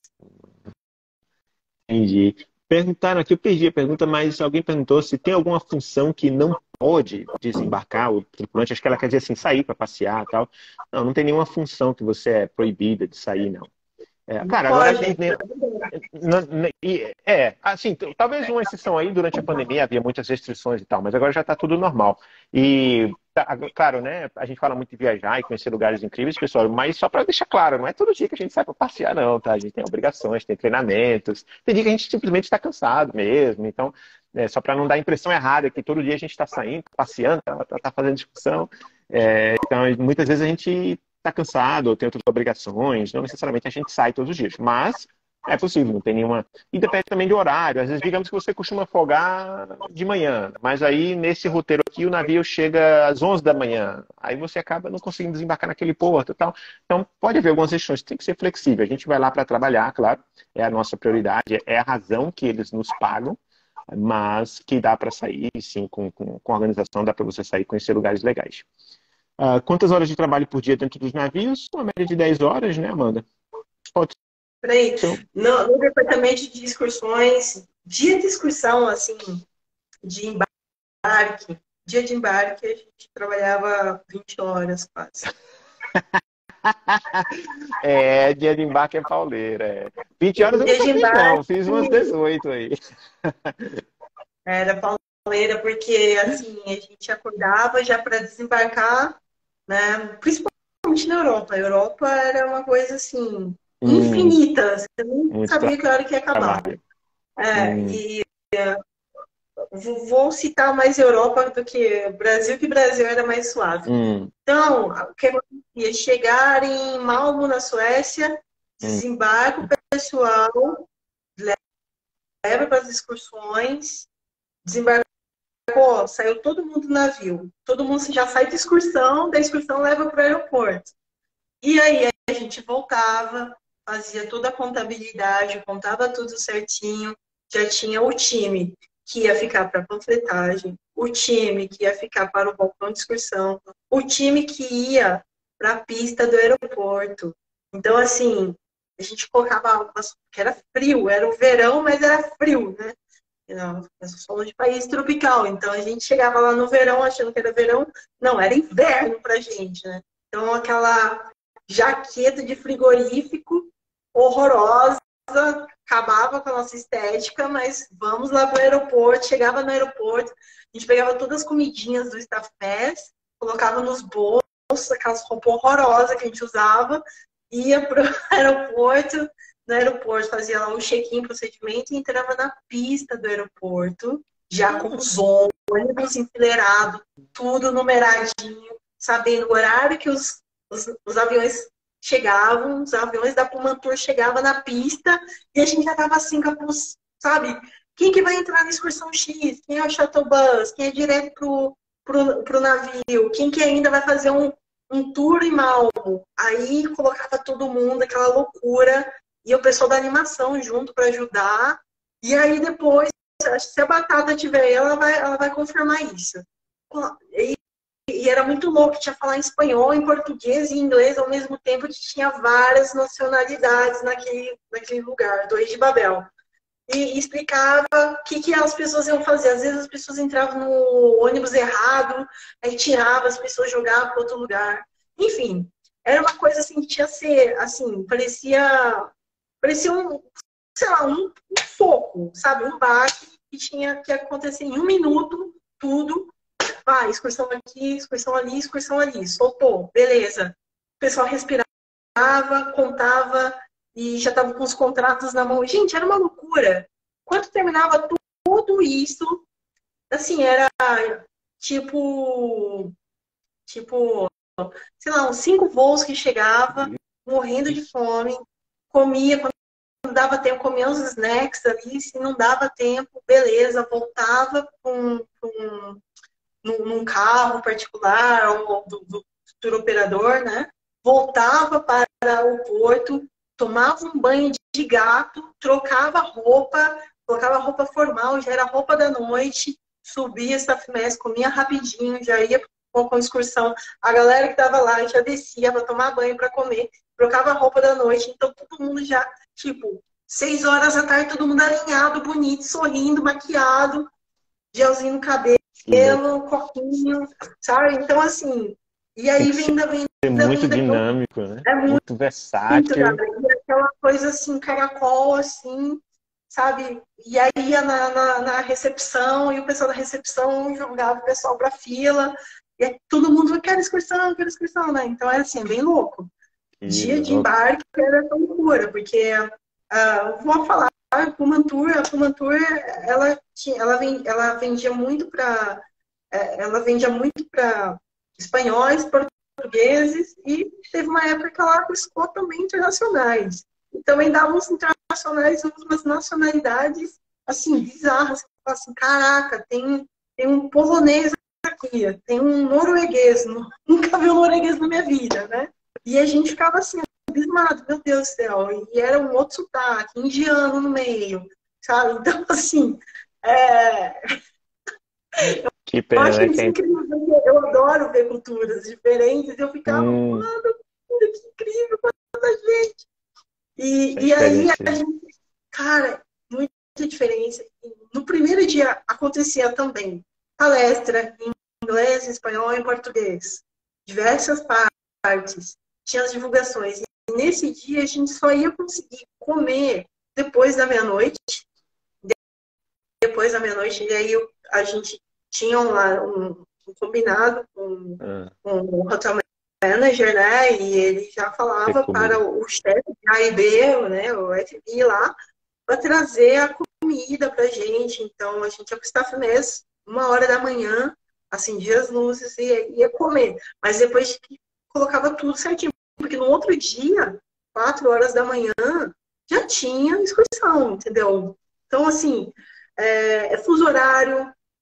Entendi. Perguntaram aqui, eu perdi a pergunta, mas alguém perguntou se tem alguma função que não pode desembarcar o tripulante. Acho que ela quer dizer assim, sair para passear e tal. Não, não tem nenhuma função que você é proibida de sair, não. É, Não cara, agora pode. Não- não- e- É, assim, t- talvez uma exceção aí, durante a pandemia havia muitas restrições e tal, mas agora já está tudo normal. E, tá, ag- claro, né, a gente fala muito de viajar e conhecer lugares incríveis, pessoal, mas só para deixar claro, não é todo dia que a gente sai para passear, não, tá? A gente tem obrigações, tem treinamentos, tem dia que a gente simplesmente está cansado mesmo, então, é, só para não dar a impressão errada que todo dia a gente está saindo, passeando, tá, tá- tá fazendo discussão. É, então, muitas vezes a gente está cansado ou tem outras obrigações, não necessariamente a gente sai todos os dias, mas é possível, não tem nenhuma. E depende também de horário. Às vezes, digamos que você costuma folgar de manhã, mas aí nesse roteiro aqui o navio chega às onze da manhã. Aí você acaba não conseguindo desembarcar naquele porto e tal. Então, pode haver algumas restrições, tem que ser flexível. A gente vai lá para trabalhar, claro, é a nossa prioridade, é a razão que eles nos pagam, mas que dá para sair, sim, com, com, com organização, dá para você sair e conhecer lugares legais. Ah, quantas horas de trabalho por dia dentro dos navios? Uma média de dez horas, né, Amanda? Pode Peraí, ser. no, no departamento de excursões, dia de excursão, assim, de embarque, dia de embarque, a gente trabalhava vinte horas quase. É, dia de embarque é pauleira. É. vinte horas eu Dia nunca de fiz, não. embarque Fiz umas dezoito aí. era pauleira, porque assim, a gente acordava já para desembarcar, né? Principalmente na Europa. A Europa era uma coisa assim, Hum, infinita. Você não muito sabia que hora que ia acabar. trabalho. É, Hum, e vou citar mais Europa do que Brasil, que Brasil era mais suave. hum, Então, o que acontecia? Chegar em Malmo, na Suécia, hum, desembarque o pessoal, leva para as excursões, desembarque embarcou, saiu todo mundo do navio. Todo mundo já sai de excursão, da excursão leva para o aeroporto. E aí a gente voltava, fazia toda a contabilidade, contava tudo certinho. Já tinha o time que ia ficar para a panfletagem, o time que ia ficar para o balcão de excursão, o time que ia para a pista do aeroporto. Então, assim, a gente colocava, que era frio, era o verão, mas era frio, né? Não, eu sou de país tropical, então a gente chegava lá no verão achando que era verão, não, era inverno pra gente, né? Então aquela jaqueta de frigorífico horrorosa, acabava com a nossa estética, mas vamos lá para o aeroporto, chegava no aeroporto, a gente pegava todas as comidinhas do Staff Pass, colocava nos bolsos, aquelas roupas horrorosas que a gente usava, ia para o aeroporto, no aeroporto fazia lá um check-in, procedimento, e entrava na pista do aeroporto, já com os ônibus enfileirados, tudo numeradinho, sabendo o horário que os, os, os aviões chegavam, os aviões da Pumantur chegavam na pista, e a gente já tava assim, capuz, sabe? Quem que vai entrar na excursão X? Quem é o shuttle bus? Quem é direto pro, pro, pro navio? Quem que ainda vai fazer um, um tour em Malmo? Aí colocava todo mundo, aquela loucura, e o pessoal da animação junto para ajudar. E aí depois, se a Batata tiver, ela vai, ela vai confirmar isso. E, e era muito louco, tinha falar em espanhol, em português e em inglês ao mesmo tempo, que tinha várias nacionalidades naquele, naquele lugar, Torre de Babel. E, e explicava o que, que as pessoas iam fazer. Às vezes as pessoas entravam no ônibus errado, aí tirava, as pessoas jogavam para outro lugar. Enfim, era uma coisa assim que tinha ser, assim, parecia... Parecia um, sei lá, um, um foco, sabe? Um baque que tinha que acontecer em um minuto, tudo. Vai, excursão aqui, excursão ali, excursão ali. Soltou, beleza. O pessoal respirava, contava e já estava com os contratos na mão. Gente, era uma loucura. Quando terminava tudo isso, assim, era tipo, tipo, sei lá, uns cinco voos que chegava, morrendo de fome, comia, quando dava tempo, comia uns snacks ali, se não dava tempo, beleza, voltava com, com, num, num carro particular ou do, do tour operador, né? Voltava para o porto, tomava um banho de gato, trocava roupa, colocava roupa formal, já era roupa da noite, subia Staff Mess, comia rapidinho, já ia com a excursão. A galera que estava lá já descia para tomar banho, para comer, trocava a roupa da noite, então todo mundo já, tipo, seis horas da tarde, todo mundo alinhado, bonito, sorrindo, maquiado, gelzinho no cabelo, copinho, sabe? Então, assim, e aí vem da vem É muito dinâmico, né? É muito, muito versátil. muito, aquela coisa assim, caracol, assim, sabe? E aí ia na, na, na recepção, e o pessoal da recepção jogava o pessoal pra fila, e aí todo mundo quer excursão, quer excursão, né? Então era assim, bem louco. Que Dia de louco. embarque era tão loucura, porque uh, vou falar, a Pumantur, a Pumantur, ela, tinha, ela, vend, ela vendia muito para ela vendia muito para espanhóis, portugueses, e teve uma época que ela buscou também internacionais. E também dava uns internacionais, umas nacionalidades assim, bizarras. Assim, caraca, tem, tem um polonês aqui, tem um norueguês, nunca vi um norueguês na minha vida, né? E a gente ficava assim, abismado, meu Deus do céu. E era um outro sotaque, indiano no meio, sabe? Então, assim, é... que eu pena, acho né? isso Quem... incrível. Eu adoro ver culturas diferentes. Eu ficava, hum, mano, que incrível, quanta gente. E, e essa aí, experiência. a gente, cara, muita diferença. No primeiro dia acontecia também palestra em inglês, em espanhol e em português. Diversas partes. Tinha as divulgações. E nesse dia a gente só ia conseguir comer depois da meia-noite. Depois da meia-noite, e aí a gente tinha lá um, um combinado com, Ah, com o hotel manager, né? E ele já ter falava para comida. o, o chefe de A e B, né? O F B lá, para trazer a comida pra gente. Então a gente ia pro Staff Mess, uma hora da manhã, acendia as luzes e ia comer. Mas depois colocava tudo certinho, porque no outro dia, quatro horas da manhã, já tinha excursão, entendeu? Então, assim, é, é fuso horário,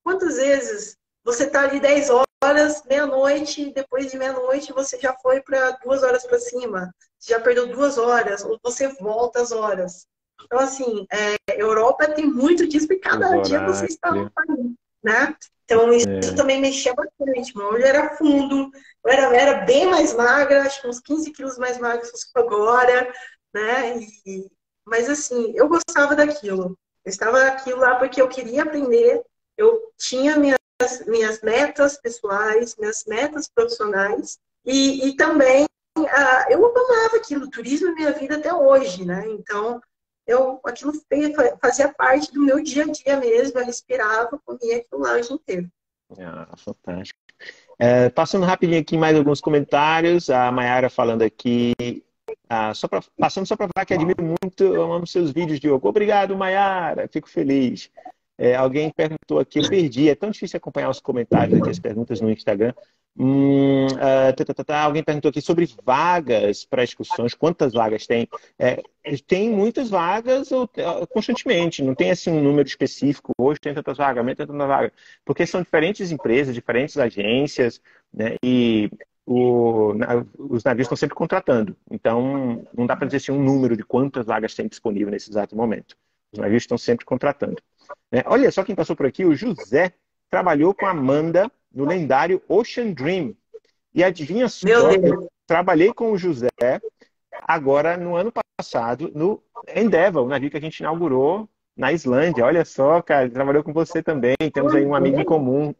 Quantas vezes você está ali dez horas, meia-noite, depois de meia-noite você já foi para duas horas para cima, já perdeu duas horas, ou você volta às horas. Então, assim, é, Europa tem muito disso, porque Os cada dia você horários. está no país, né? Então, isso É. também mexia bastante. Meu olho era fundo, eu era, era bem mais magra, acho que uns quinze quilos mais magra que eu sou agora, né? E, mas, assim, eu gostava daquilo. Eu estava aquilo lá porque eu queria aprender, eu tinha minhas, minhas metas pessoais, minhas metas profissionais, e, e também uh, eu amava aquilo, o turismo é minha vida até hoje, né? Então, eu, aquilo fazia parte do meu dia a dia mesmo, eu respirava, comia aquilo lá o dia inteiro. Ah, fantástico. É, passando rapidinho aqui mais alguns comentários, a Mayara falando aqui, ah, só pra, passando só para falar que admiro muito, eu amo seus vídeos, Diogo. Obrigado, Mayara, fico feliz. É, alguém perguntou aqui, eu perdi, é tão difícil acompanhar os comentários aqui, as perguntas no Instagram. Hum, ah, tá, tá, tá, tá. Alguém perguntou aqui sobre vagas para excursões, quantas vagas tem? É, tem muitas vagas constantemente, não tem assim um número específico, hoje tem tantas vagas, amanhã tem tantas vagas, porque são diferentes empresas, diferentes agências, né, e o, na, os navios estão sempre contratando, então não dá para dizer assim, um número de quantas vagas tem disponível nesse exato momento. Os navios estão sempre contratando. Né? Olha só quem passou por aqui, o José trabalhou com a Amanda no lendário Ocean Dream. E adivinha só, eu trabalhei com o José agora no ano passado no Endeavour, o navio que a gente inaugurou na Islândia. Olha só, cara, ele trabalhou com você também, temos aí um amigo em comum.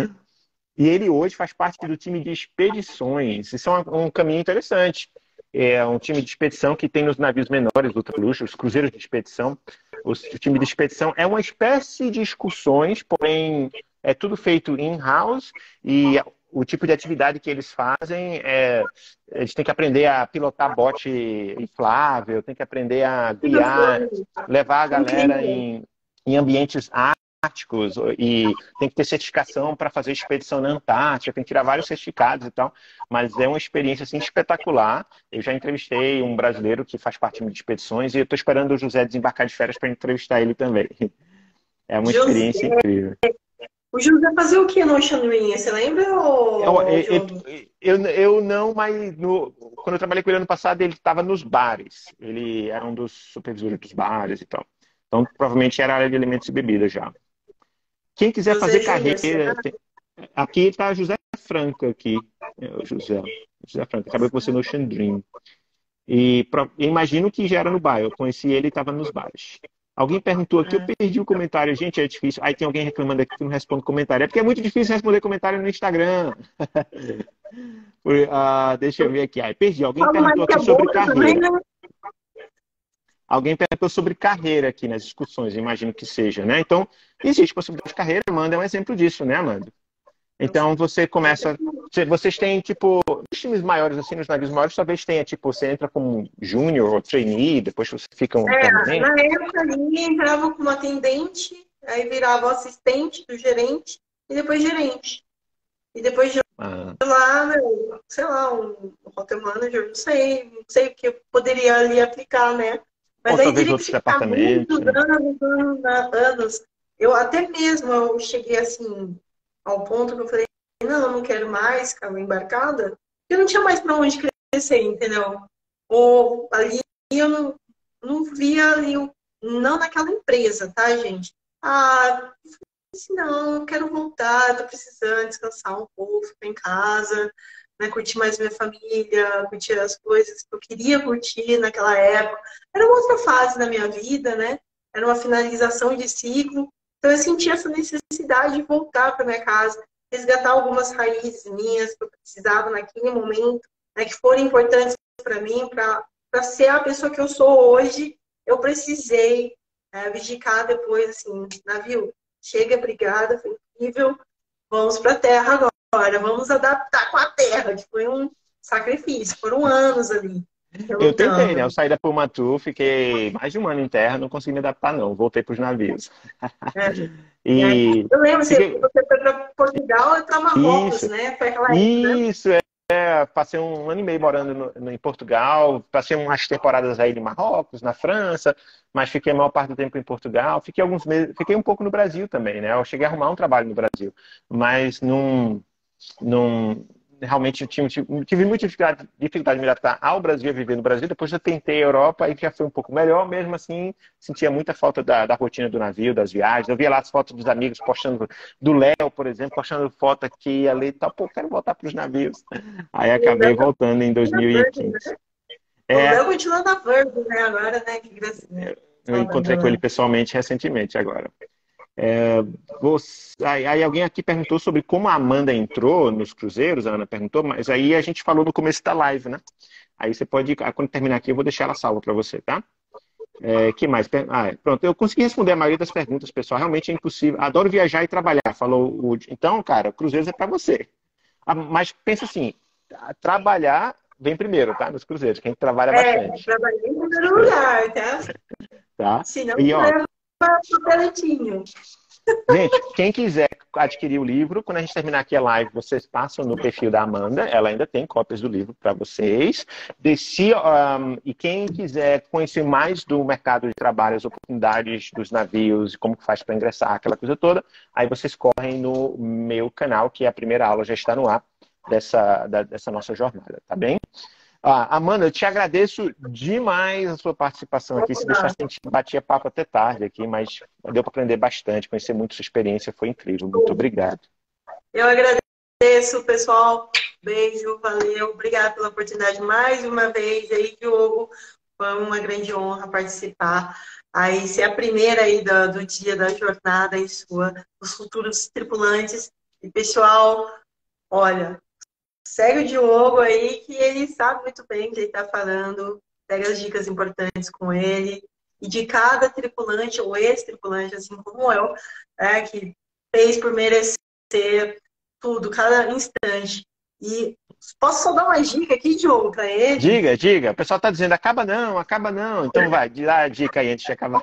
E ele hoje faz parte do time de expedições. Isso é um, um caminho interessante. É um time de expedição que tem nos navios menores, ultraluxo, os cruzeiros de expedição. O, o time de expedição é uma espécie de excursões, porém é tudo feito in-house e o tipo de atividade que eles fazem é... Eles têm que aprender a pilotar bote inflável, têm que aprender a guiar, levar a galera em, em ambientes árticos e tem que ter certificação para fazer expedição na Antártica, tem que tirar vários certificados e tal, mas é uma experiência assim, espetacular. Eu já entrevistei um brasileiro que faz parte de expedições e eu estou esperando o José desembarcar de férias para entrevistar ele também. É uma José, experiência incrível. o José fazia o que no Ocean Dream? Você lembra? Ou... Eu, eu, eu, eu não, mas no, quando eu trabalhei com ele ano passado, ele estava nos bares. Ele era um dos supervisores dos bares e tal. Então, provavelmente era área de alimentos e bebidas já. Quem quiser José fazer Júnior, carreira... Tem... Aqui está José Franca, aqui. É, o José. José Franca. Acabei com você no Ocean Dream. E pro... eu imagino que já era no bar. Eu conheci ele e estava nos bares. Alguém perguntou aqui, eu perdi o comentário. Gente, é difícil. Aí tem alguém reclamando aqui que não responde comentário. É porque é muito difícil responder comentário no Instagram. uh, deixa eu ver aqui. Aí, perdi. Alguém perguntou aqui sobre carreira. Alguém perguntou sobre carreira aqui nas discussões, imagino que seja, né? Então, existe possibilidade de carreira. Amanda é um exemplo disso, né, Amanda? Então, você começa... Vocês têm, tipo... Os times maiores, assim, nos navios maiores, talvez tenha, tipo, você entra como júnior ou trainee, depois você fica um é, permanente. Na época ali, entrava como atendente, aí virava assistente do gerente, e depois gerente. E depois de ah. lá, meu, sei lá, um hotel manager, não sei, não sei o que eu poderia ali aplicar, né? Mas ou aí talvez teria outros que departamentos. Muitos anos, anos, anos. Eu até mesmo eu cheguei assim, ao ponto que eu falei, não, eu não quero mais ficar embarcada, porque eu não tinha mais para onde crescer, entendeu? Ou ali eu não, não via ali, não naquela empresa, tá, gente? Ah, assim, não, eu quero voltar, tô precisando descansar um pouco, ficar em casa, né, curtir mais minha família, curtir as coisas que eu queria curtir naquela época. Era uma outra fase da minha vida, né? Era uma finalização de ciclo. Então eu sentia essa necessidade de voltar para minha casa, resgatar algumas raízes minhas que eu precisava naquele momento, né, que foram importantes para mim, para ser a pessoa que eu sou hoje. Eu precisei né, abdicar depois, assim, navio, chega, obrigada, foi incrível, vamos para a terra agora, vamos adaptar com a terra, que foi um sacrifício, foram anos ali. Eu tentei, né? Eu saí da Pumatu, fiquei mais de um ano em terra, não consegui me adaptar, não. Voltei para os navios. É. E... Eu lembro, você, você foi para Portugal e para Marrocos, isso, né? Foi aquela época, isso, é. passei um ano e meio morando no, no, em Portugal, passei umas temporadas aí em Marrocos, na França, mas fiquei a maior parte do tempo em Portugal. Fiquei alguns meses, fiquei um pouco no Brasil também, né? Eu cheguei a arrumar um trabalho no Brasil, mas não, não realmente eu tive, tive muita dificuldade, dificuldade de me adaptar ao Brasil, a viver no Brasil. Depois eu tentei a Europa, aí já foi um pouco melhor, mesmo assim sentia muita falta da, da rotina do navio, das viagens. Eu via lá as fotos dos amigos postando, do Léo, por exemplo, postando foto aqui, ali e tal. Pô, quero voltar para os navios. Aí acabei voltando em dois mil e quinze. O É, Léo continua na Virgin, né? Agora, né? Que gracinha. eu encontrei com ele pessoalmente recentemente agora. É, você, aí, aí alguém aqui perguntou sobre como a Amanda entrou nos cruzeiros, a Ana perguntou, mas aí a gente falou no começo da live, né? Aí você pode, quando terminar aqui, eu vou deixar ela salva para você, tá? É, que mais? Ah, pronto, eu consegui responder a maioria das perguntas, pessoal. Realmente é impossível. Adoro viajar e trabalhar, falou o... Então, cara, cruzeiros é para você. Ah, mas pensa assim, trabalhar vem primeiro, tá? Nos cruzeiros, que a gente trabalha É, bastante. trabalhei em primeiro lugar, tá? Tá? Se não, E, ó, leva papeletinho. gente, quem quiser adquirir o livro, quando a gente terminar aqui a live, vocês passam no perfil da Amanda, ela ainda tem cópias do livro para vocês. Desse, um, e quem quiser conhecer mais do mercado de trabalho, as oportunidades dos navios, como que faz para ingressar, aquela coisa toda, aí vocês correm no meu canal, que a primeira aula já está no ar dessa, da, dessa nossa jornada, tá bem? Ah, Amanda, eu te agradeço demais a sua participação aqui. Se deixasse, a gente batia papo até tarde aqui, mas deu para aprender bastante, conhecer muito sua experiência, foi incrível. Muito obrigado. Eu agradeço, pessoal. Beijo, valeu. Obrigada pela oportunidade mais uma vez aí, Diogo. Foi uma grande honra participar. Aí, ser a primeira aí do, do dia da jornada aí sua, os futuros tripulantes. E, pessoal, olha, segue o Diogo aí, que ele sabe muito bem o que ele está falando. Pega as dicas importantes com ele. E de cada tripulante ou ex-tripulante, assim como eu, né, que fez por merecer tudo, cada instante. E posso só dar uma dica aqui, Diogo, para ele? Diga, diga. O pessoal está dizendo, acaba não, acaba não. Então vai, dá a dica aí antes de acabar.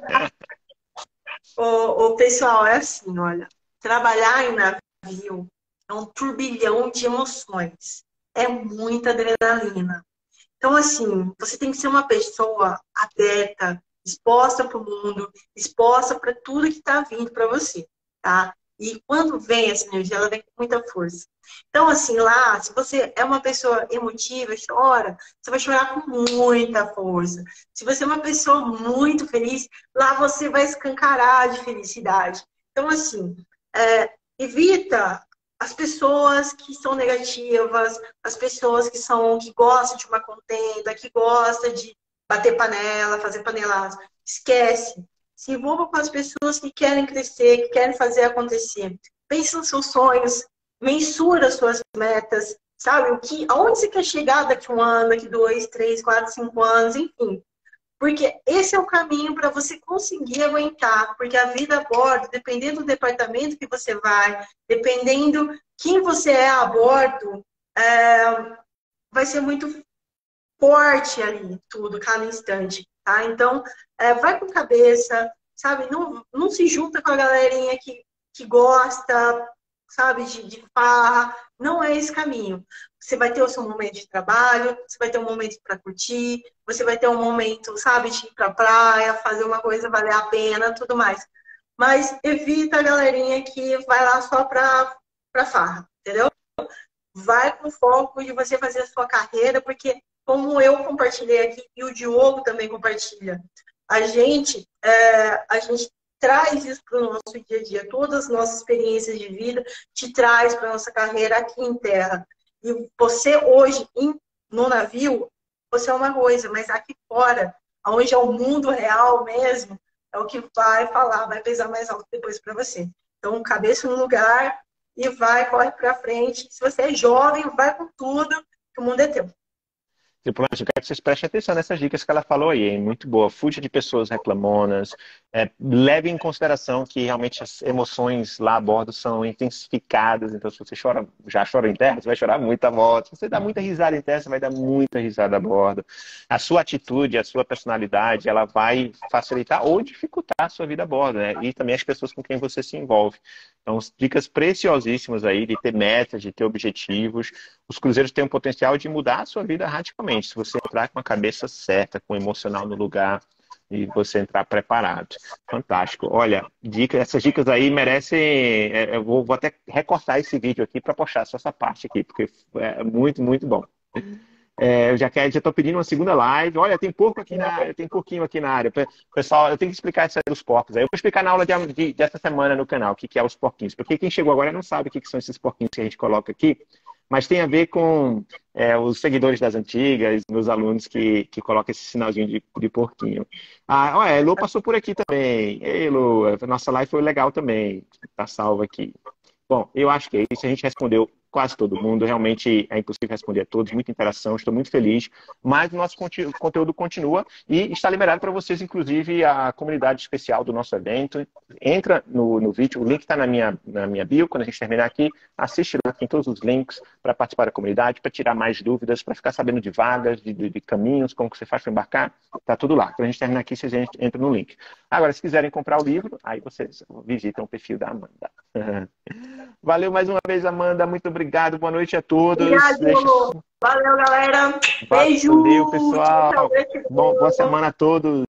O, o pessoal, é assim, olha. Trabalhar em navio é um turbilhão de emoções. É muita adrenalina. Então, assim, você tem que ser uma pessoa aberta, exposta para o mundo, exposta para tudo que está vindo para você, tá? E quando vem essa energia, ela vem com muita força. Então, assim, lá, se você é uma pessoa emotiva, chora, você vai chorar com muita força. Se você é uma pessoa muito feliz, lá você vai escancarar de felicidade. Então, assim, é, evita as pessoas que são negativas, as pessoas que são que gostam de uma contenda, que gostam de bater panela, fazer paneladas. Esquece. Se envolva com as pessoas que querem crescer, que querem fazer acontecer. Pense nos seus sonhos, mensura as suas metas, sabe? O que, aonde você quer chegar daqui um ano, daqui dois, três, quatro, cinco anos, enfim. Porque esse é o caminho para você conseguir aguentar. Porque a vida a bordo, dependendo do departamento que você vai, dependendo quem você é a bordo, é, vai ser muito forte ali, tudo, cada instante. Tá? Então, é, vai com cabeça, sabe? Não, não se junta com a galerinha que, que gosta, sabe, de, de farra. Não é esse caminho. Você vai ter o seu momento de trabalho, você vai ter um momento para curtir, você vai ter um momento, sabe, de ir pra praia, fazer uma coisa valer a pena, tudo mais. Mas evita a galerinha que vai lá só pra, pra farra, entendeu? Vai com foco de você fazer a sua carreira, porque como eu compartilhei aqui e o Diogo também compartilha, a gente, é, a gente traz isso para o nosso dia a dia, todas as nossas experiências de vida te traz para a nossa carreira aqui em terra. E você hoje, no navio, você é uma coisa, mas aqui fora, onde é o mundo real mesmo, é o que vai falar, vai pesar mais alto depois para você. Então, cabeça no lugar e vai, corre para frente. Se você é jovem, vai com tudo, que o mundo é teu. Tripulante, eu quero que vocês prestem atenção nessas dicas que ela falou aí, hein? Muito boa. Fuja de pessoas reclamonas, É, leve em consideração que realmente as emoções lá a bordo são intensificadas, então se você chora, já chora em terra, você vai chorar muito a bordo. Se você dá muita risada em terra, você vai dar muita risada a bordo. A sua atitude, a sua personalidade, ela vai facilitar ou dificultar a sua vida a bordo, né? E também as pessoas com quem você se envolve. Então, dicas preciosíssimas aí de ter metas, de ter objetivos. Os cruzeiros têm o potencial de mudar a sua vida radicalmente, se você entrar com a cabeça certa, com o emocional no lugar, e você entrar preparado. Fantástico. Olha, dica, essas dicas aí merecem... é, eu vou, vou até recortar esse vídeo aqui para postar só essa parte aqui, porque é muito, muito bom. É, eu já quero, já estou pedindo uma segunda live. Olha, tem porco aqui na área, tem porquinho aqui na área. Pessoal, eu tenho que explicar isso aí dos porcos. Aí eu vou explicar na aula de, de, dessa semana no canal o que, que é os porquinhos. Porque quem chegou agora não sabe o que, que são esses porquinhos que a gente coloca aqui. Mas tem a ver com é, os seguidores das antigas, meus alunos que, que colocam esse sinalzinho de, de porquinho. Ah, olha, a Elô passou por aqui também. Ei, Elô, a nossa live foi legal também. Tá salva aqui. Bom, eu acho que é isso. A gente respondeu quase todo mundo. Realmente é impossível responder a todos. Muita interação, estou muito feliz. Mas o nosso conte- conteúdo continua e está liberado para vocês, inclusive, a comunidade especial do nosso evento. Entra no, no vídeo, o link está na minha, na minha bio. Quando a gente terminar aqui, assiste lá, tem todos os links para participar da comunidade, para tirar mais dúvidas, para ficar sabendo de vagas, de, de, de caminhos, como que você faz para embarcar. Está tudo lá. Quando a gente terminar aqui, vocês entram no link. Agora, se quiserem comprar o livro, aí vocês visitam o perfil da Amanda. Valeu mais uma vez, Amanda. Muito obrigado. Boa noite a todos. Obrigado. Deixa... Valeu, galera. Valeu, Beijo. pessoal. Bom, boa semana a todos.